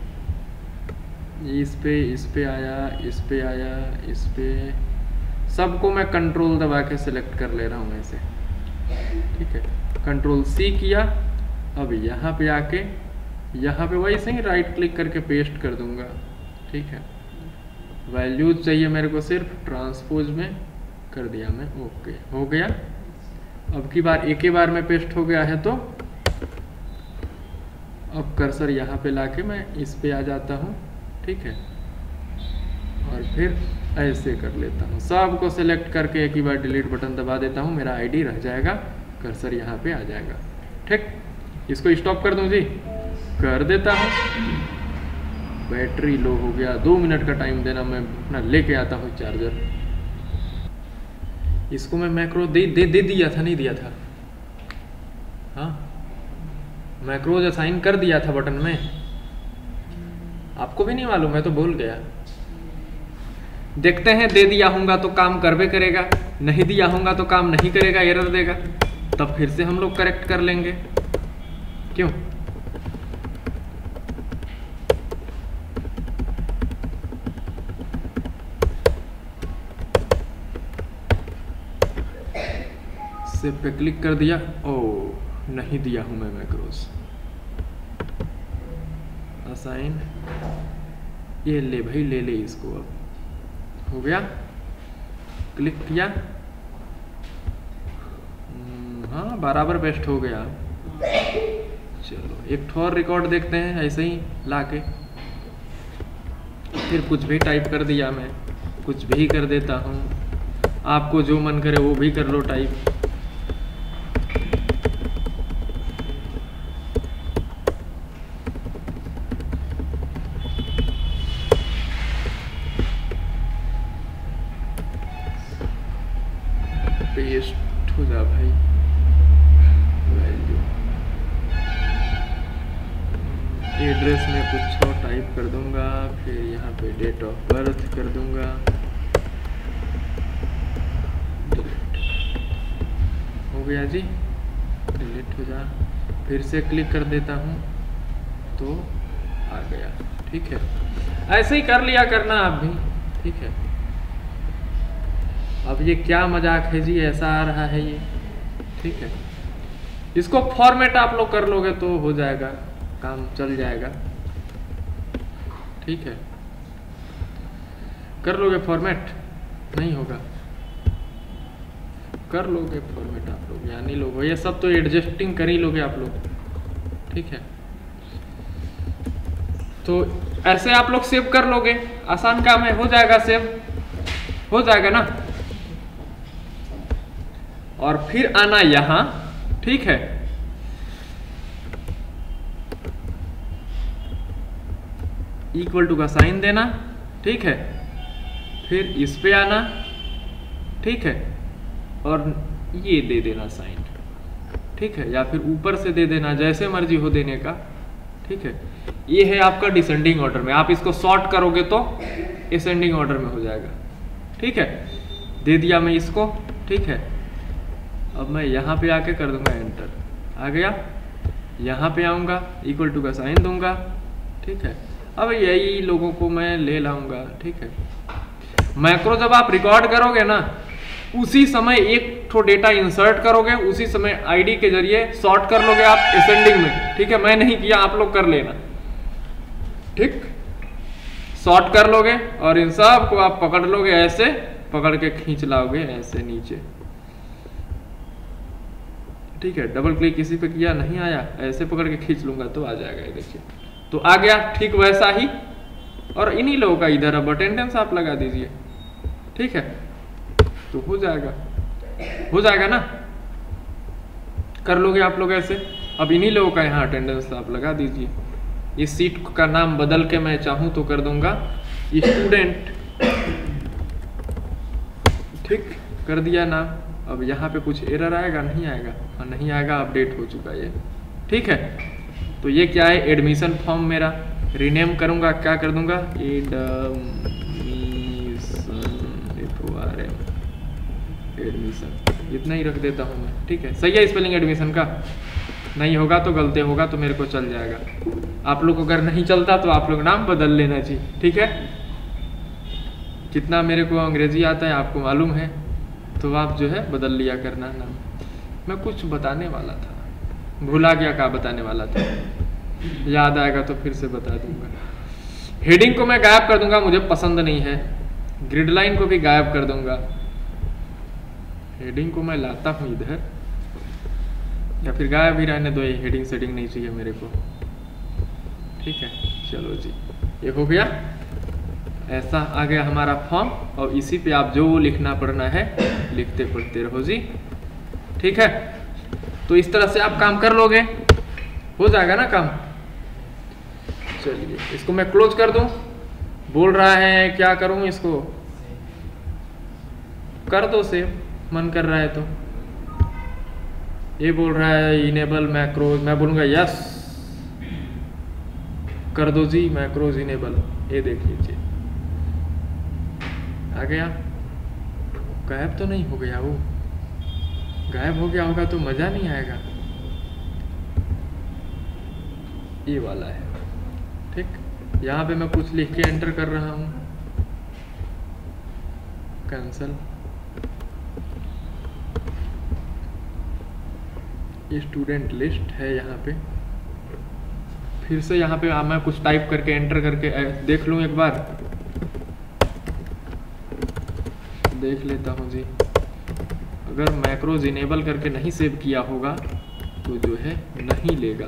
इस पे आया, इस पे आया, इस पे, सबको मैं कंट्रोल दबा के सिलेक्ट कर ले रहा हूँ ऐसे, ठीक है। कंट्रोल C किया, अब यहाँ पे आके यहाँ पे वैसे ही राइट क्लिक करके पेस्ट कर दूंगा, ठीक है। वैल्यूज चाहिए मेरे को, सिर्फ ट्रांसपोज में कर दिया मैं, ओके हो गया। अब की बार एक ही बार में पेस्ट हो गया है, तो अब कर्सर यहाँ पे लाके मैं इस पे आ जाता हूँ, ठीक है, और फिर ऐसे कर लेता हूँ, सबको सेलेक्ट करके एक ही बार डिलीट बटन दबा देता हूँ, मेरा आईडी रह जाएगा, कर्सर यहाँ पे आ जाएगा, ठीक। इसको स्टॉप कर दूँ जी, कर देता हूँ। बैटरी लो हो गया, 2 मिनट का टाइम देना, मैं अपना लेके आता हूँ चार्जर। इसको मैं मैक्रो दे दिया था, नहीं दिया था, हाँ मैक्रोज असाइन कर दिया था बटन में, आपको भी नहीं मालूम, मैं तो भूल गया। देखते हैं, दे दिया होगा तो काम करवे करेगा, नहीं दिया होगा तो काम नहीं करेगा, एरर देगा, तब फिर से हम लोग करेक्ट कर लेंगे, क्यों। सेव पे क्लिक कर दिया, ओ नहीं दिया हूं मैं मैक्रोज असाइन, ये ले भाई, ले ले इसको, अब हो गया, क्लिक किया, हाँ बराबर पेस्ट हो गया। चलो एक और रिकॉर्ड देखते हैं ऐसे ही लाके, फिर कुछ भी टाइप कर दिया मैं, कुछ भी कर देता हूँ, आपको जो मन करे वो भी कर लो टाइप। पेस्ट हो जा भाई, वैल्यू, एड्रेस में कुछ और टाइप कर दूंगा, फिर यहाँ पे डेट ऑफ बर्थ कर दूंगा, डिलीट हो गया जी, डिलीट हो जा, फिर से क्लिक कर देता हूँ तो आ गया, ठीक है। ऐसे ही कर लिया करना आप भी, ठीक है। अब ये क्या मजाक है जी, ऐसा आ रहा है ये, ठीक है। इसको फॉर्मेट आप लोग कर लोगे तो हो जाएगा, काम चल जाएगा, ठीक है। कर लोगे फॉर्मेट, नहीं होगा, कर लोगे फॉर्मेट आप लोग, या नहीं लोगे, ये सब तो एडजस्टिंग कर ही लोगे आप लोग, ठीक है। तो ऐसे आप लोग सेव कर लोगे, आसान काम है, हो जाएगा सेव, हो जाएगा ना। और फिर आना यहां, ठीक है, इक्वल टू का साइन देना, ठीक है, फिर इस पे आना, ठीक है, और ये दे देना साइन, ठीक है, या फिर ऊपर से दे देना, जैसे मर्जी हो देने का, ठीक है। ये है आपका डिसेंडिंग ऑर्डर में, आप इसको सॉर्ट करोगे तो असेंडिंग ऑर्डर में हो जाएगा, ठीक है। दे दिया मैं इसको, ठीक है। अब मैं यहाँ पे आके कर दूंगा एंटर, आ गया, यहाँ पे आऊँगा, इक्वल टू का साइन दूंगा, ठीक है। अब यही लोगों को मैं ले लाऊंगा, ठीक है। मैक्रो जब आप रिकॉर्ड करोगे ना, उसी समय एक ठो डेटा इंसर्ट करोगे, उसी समय आईडी के जरिए सॉर्ट कर लोगे आप असेंडिंग में। ठीक है, मैं नहीं किया, आप लोग कर लेना। ठीक, सॉर्ट कर लोगे और इन सब को आप पकड़ लोगे, ऐसे पकड़ के खींच लाओगे ऐसे नीचे। ठीक है, डबल क्लिक किसी पे किया, नहीं आया, ऐसे पकड़ के खींच लूंगा तो आ जाएगा। ये देखिए, तो आ गया। ठीक वैसा ही और इन्हीं लोगों का इधर अब अटेंडेंस आप लगा दीजिए। ठीक है, तो हो जाएगा, हो जाएगा ना, कर लोगे आप लोग ऐसे। अब इन्हीं लोगों का यहाँ अटेंडेंस आप लगा दीजिए। इस सीट का नाम बदल के मैं चाहूं तो कर दूंगा स्टूडेंट। ठीक, कर दिया नाम। अब यहाँ पे कुछ एरर आएगा, नहीं आएगा? हाँ, नहीं आएगा, अपडेट हो चुका ये। ठीक है, तो ये क्या है, एडमिशन फॉर्म मेरा रीनेम करूंगा, क्या कर दूंगा, एडमिशन, इतना ही रख देता हूँ मैं। ठीक है, सही है स्पेलिंग एडमिशन का? नहीं होगा तो गलती होगा तो मेरे को चल जाएगा। आप लोग को अगर नहीं चलता तो आप लोग नाम बदल लेना चाहिए। ठीक है, कितना मेरे को अंग्रेजी आता है आपको मालूम है, तो आप जो है बदल लिया करना नाम। मैं कुछ बताने वाला था, भूला गया, क्या बताने वाला था, याद आएगा तो फिर से बता दूंगा। हेडिंग को मैं गायब कर दूंगा, मुझे पसंद नहीं है। ग्रिड लाइन को भी गायब कर दूंगा। हेडिंग को मैं लाता हूं इधर, या फिर गायब ही रहने दो, ये हेडिंग सेटिंग नहीं चाहिए मेरे को। ठीक है, चलो जी, ये हो गया। ऐसा आ गया हमारा फॉर्म, और इसी पे आप जो लिखना पढ़ना है लिखते पढ़ते रहो जी। ठीक है, तो इस तरह से आप काम कर लोगे, हो जाएगा ना काम। चलिए, इसको मैं क्लोज कर दूं। बोल रहा है क्या करूं, इसको कर दो सेव, मन कर रहा है तो। ये बोल रहा है इनेबल मैक्रोज, मैं बोलूंगा यस, कर दो जी मैक्रोज इनेबल। ये देख लीजिए, आ गया। गायब तो नहीं हो गया वो? गायब हो गया होगा तो मजा नहीं आएगा। ये वाला है। ठीक, यहाँ पे मैं कुछ लिख के एंटर कर रहा हूँ, कैंसल। ये स्टूडेंट लिस्ट है यहाँ पे। फिर से यहाँ पे मैं कुछ टाइप करके एंटर करके देख लूँ, एक बार देख लेता हूँ जी। अगर मैक्रोज इनेबल करके नहीं सेव किया होगा तो जो है नहीं लेगा।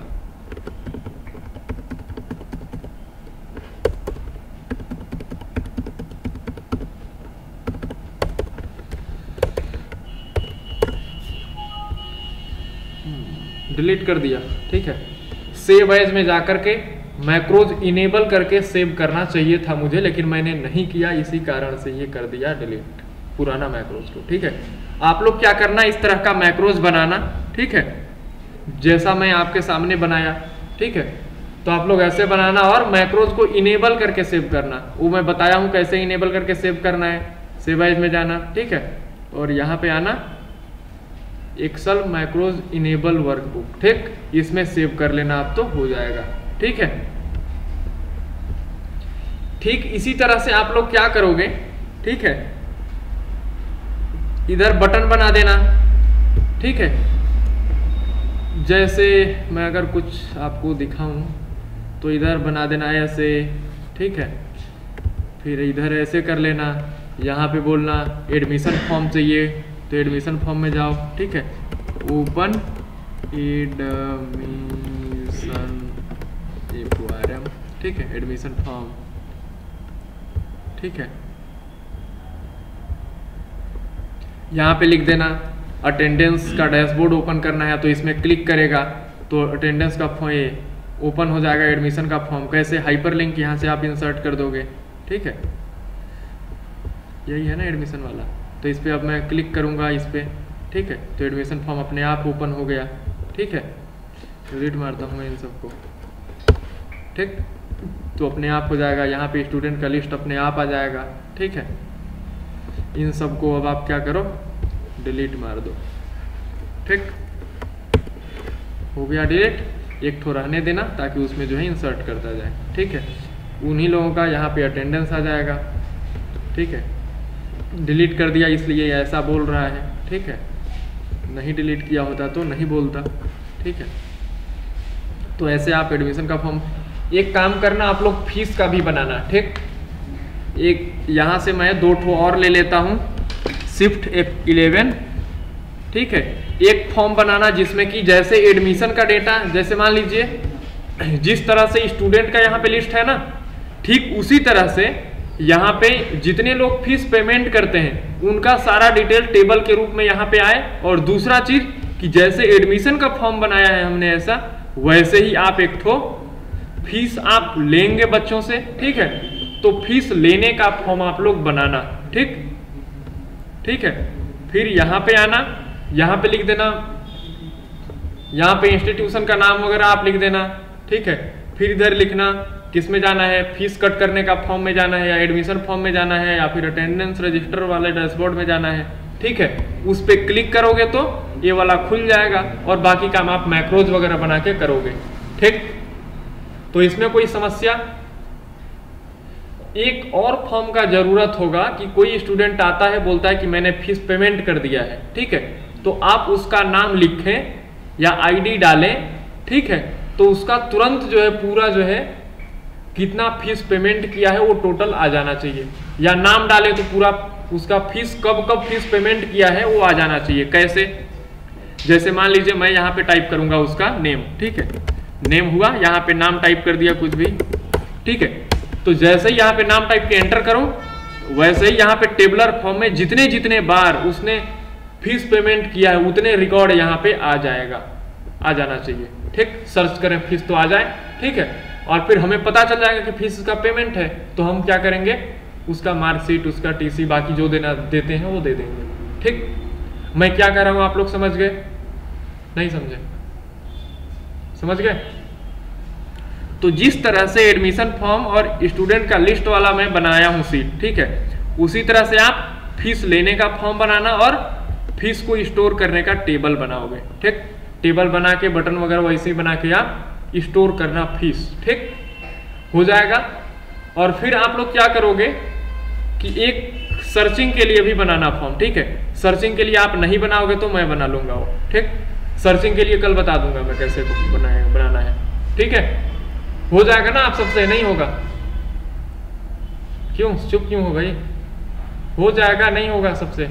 डिलीट कर दिया। ठीक है, सेव एज में जाकर के मैक्रोज इनेबल करके सेव करना चाहिए था मुझे, लेकिन मैंने नहीं किया, इसी कारण से ये कर दिया डिलीट पुराना मैक्रोज को। ठीक है, आप लोग क्या करना, इस तरह का मैक्रोज बनाना। ठीक है, जैसा मैं आपके सामने बनाया। ठीक है, तो आप लोग ऐसे बनाना और मैक्रोज को इनेबल करके सेव करना। वो मैं बताया हूं कैसे इनेबल करके सेव करना है। सेव एज में जाना, ठीक है, और यहाँ पे आना एक्सेल मैक्रोज इनेबल वर्कबुक। ठीक, इसमें सेव कर लेना आप, तो हो जाएगा। ठीक है, ठीक इसी तरह से आप लोग क्या करोगे, ठीक है, इधर बटन बना देना। ठीक है, जैसे मैं अगर कुछ आपको दिखाऊं तो इधर बना देना ऐसे। ठीक है, फिर इधर ऐसे कर लेना। यहाँ पे बोलना एडमिशन फॉर्म चाहिए तो एडमिशन फॉर्म में जाओ। ठीक है, ओपन एडमिशन FORM। ठीक है, एडमिशन फॉर्म। ठीक है, यहाँ पे लिख देना अटेंडेंस का डैशबोर्ड ओपन करना है, तो इसमें क्लिक करेगा तो अटेंडेंस का फॉर्म ओपन हो जाएगा, एडमिशन का फॉर्म। कैसे, हाइपरलिंक यहाँ से आप इंसर्ट कर दोगे। ठीक है, यही है ना एडमिशन वाला, तो इस पर अब मैं क्लिक करूँगा इस पर। ठीक है, तो एडमिशन फॉर्म अपने आप ओपन हो गया। ठीक है, डिलीट मारता हूँ मैं इन सबको। ठीक, तो अपने आप हो जाएगा, यहाँ पे स्टूडेंट का लिस्ट अपने आप आ जाएगा। ठीक है, इन सबको अब आप क्या करो, डिलीट मार दो। ठीक, हो गया डिलीट। एक ठो रहने देना ताकि उसमें जो है इंसर्ट करता जाए। ठीक है, उन्हीं लोगों का यहाँ पे अटेंडेंस आ जाएगा। ठीक है, डिलीट कर दिया इसलिए ऐसा बोल रहा है, ठीक है। नहीं डिलीट किया होता तो नहीं बोलता, ठीक है। तो ऐसे आप एडमिशन का फॉर्म, एक काम करना आप लोग फीस का भी बनाना, ठीक। एक यहाँ से मैं 2 ठो और ले लेता हूँ, शिफ्ट F11, ठीक है। एक फॉर्म बनाना जिसमें कि जैसे एडमिशन का डेटा, जैसे मान लीजिए जिस तरह से स्टूडेंट का यहाँ पे लिस्ट है ना, ठीक उसी तरह से यहाँ पे जितने लोग फीस पेमेंट करते हैं उनका सारा डिटेल टेबल के रूप में यहाँ पे आए। और दूसरा चीज कि जैसे एडमिशन का फॉर्म बनाया है हमने ऐसा, वैसे ही आप एक ठो फीस आप लेंगे बच्चों से, ठीक है। तो फीस लेने का फॉर्म आप लोग बनाना, ठीक, ठीक है। फिर यहाँ पे आना, यहाँ पे लिख देना, यहाँ पे इंस्टीट्यूशन का नाम वगैरह आप लिख देना, ठीक है। फिर इधर लिखना किस में जाना है, फीस कट करने का फॉर्म में जाना है या एडमिशन फॉर्म में जाना है या फिर अटेंडेंस रजिस्टर वाले डैशबोर्ड में जाना है, ठीक है। उस पर क्लिक करोगे तो ये वाला खुल जाएगा और बाकी काम आप मैक्रोज वगैरह बना के करोगे, ठीक। तो इसमें कोई समस्या। एक और फॉर्म का जरूरत होगा कि कोई स्टूडेंट आता है बोलता है कि मैंने फीस पेमेंट कर दिया है, ठीक है। तो आप उसका नाम लिखें या आईडी डालें, ठीक है। तो उसका तुरंत जो है पूरा जो है कितना फीस पेमेंट किया है वो टोटल आ जाना चाहिए, या नाम डाले तो पूरा उसका फीस कब कब फीस पेमेंट किया है वो आ जाना चाहिए। कैसे, जैसे मान लीजिए मैं यहाँ पे टाइप करूंगा उसका नेम, ठीक है। नेम हुआ, यहाँ पे नाम टाइप कर दिया कुछ भी, ठीक है। तो जैसे ही यहाँ पे नाम टाइप के एंटर करो, वैसे ही यहाँ पे टेबलर फॉर्म में जितने जितने बार उसने फीस पेमेंट किया है उतने रिकॉर्ड यहाँ पे आ जाएगा, आ जाना चाहिए, ठीक। सर्च करें फीस तो आ जाए, ठीक है। और फिर हमें पता चल जाएगा कि फीस का पेमेंट है, तो हम क्या करेंगे, उसका मार्कशीट, उसका टीसी, बाकी जो देना देते हैं वो दे देंगे, ठीक। मैं क्या कह रहा हूं आप लोग समझ गए, नहीं समझे, समझ गए। तो जिस तरह से एडमिशन फॉर्म और स्टूडेंट का लिस्ट वाला मैं बनाया हूं सीट, ठीक है, उसी तरह से आप फीस लेने का फॉर्म बनाना और फीस को स्टोर करने का टेबल बनाओगे, ठीक। टेबल बना के बटन वगैरह वैसे ही बना के आप स्टोर करना फीस, ठीक हो जाएगा। और फिर आप लोग क्या करोगे कि एक सर्चिंग के लिए भी बनाना फॉर्म, ठीक है। सर्चिंग के लिए आप नहीं बनाओगे तो मैं बना लूंगा वो, ठीक। सर्चिंग के लिए कल बता दूंगा मैं कैसे बनाना है, ठीक है। हो जाएगा ना आप सबसे, नहीं होगा, क्यों चुप क्यों हो भाई, हो जाएगा, नहीं होगा सबसे।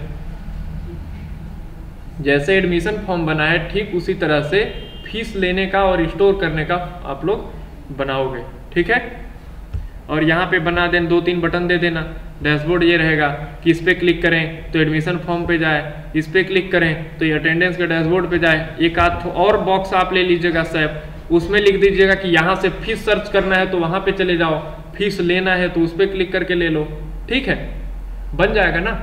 जैसे एडमिशन फॉर्म बना है ठीक उसी तरह से फीस लेने का और स्टोर करने का आप लोग बनाओगे, ठीक है। और यहाँ पे बना दें 2-3 बटन दे देना। डैशबोर्ड ये रहेगा कि इस पे क्लिक करें तो एडमिशन फॉर्म पे जाए, इस पे क्लिक करें तो ये अटेंडेंस के डैशबोर्ड पे जाए। एक आध और बॉक्स आप ले लीजिएगा सैप, उसमें लिख दीजिएगा कि यहाँ से फीस सर्च करना है तो वहाँ पे चले जाओ, फीस लेना है तो उस पर क्लिक करके ले लो, ठीक है। बन जाएगा ना,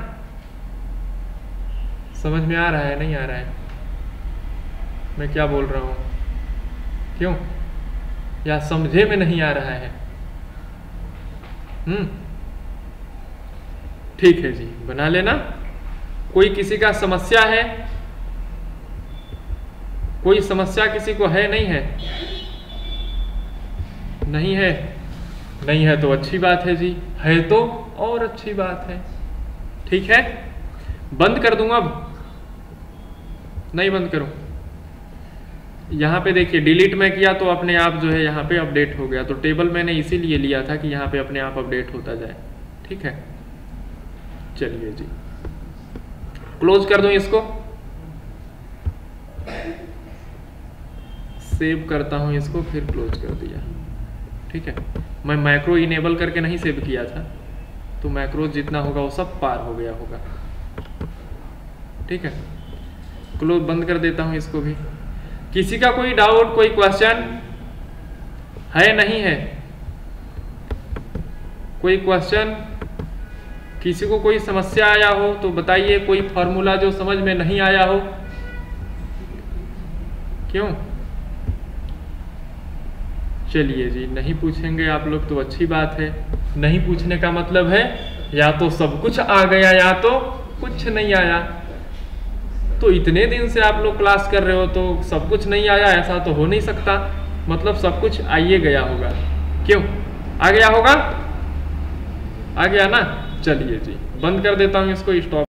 समझ में आ रहा है, नहीं आ रहा है मैं क्या बोल रहा हूँ, क्यों, या समझे में नहीं आ रहा है? ठीक है जी, बना लेना। कोई किसी का समस्या है, कोई समस्या किसी को है, नहीं है? नहीं है, नहीं है तो अच्छी बात है जी, है तो और अच्छी बात है, ठीक है। बंद कर दूंगा, अब नहीं बंद करूं। यहाँ पे देखिए डिलीट मैं किया तो अपने आप जो है यहाँ पे अपडेट हो गया। तो टेबल मैंने इसीलिए लिया था कि यहाँ पे अपने आप अपडेट होता जाए, ठीक है। चलिए जी, क्लोज कर दूं इसको, सेव करता हूं इसको, फिर क्लोज कर दिया, ठीक है। मैं मैक्रो इनेबल करके नहीं सेव किया था, तो मैक्रो जितना होगा वो सब पार हो गया होगा, ठीक है। क्लोज बंद कर देता हूं इसको भी। किसी का कोई डाउट, कोई क्वेश्चन है, नहीं है? कोई क्वेश्चन, किसी को कोई समस्या आया हो तो बताइए, कोई फॉर्मूला जो समझ में नहीं आया हो। क्यों? चलिए जी, नहीं पूछेंगे आप लोग तो अच्छी बात है। नहीं पूछने का मतलब है या तो सब कुछ आ गया या तो कुछ नहीं आया। तो इतने दिन से आप लोग क्लास कर रहे हो तो सब कुछ नहीं आया, ऐसा तो हो नहीं सकता। मतलब सब कुछ आइए गया होगा। क्यों आ गया होगा? आ गया ना। चलिए जी, बंद कर देता हूँ इसको, स्टॉप।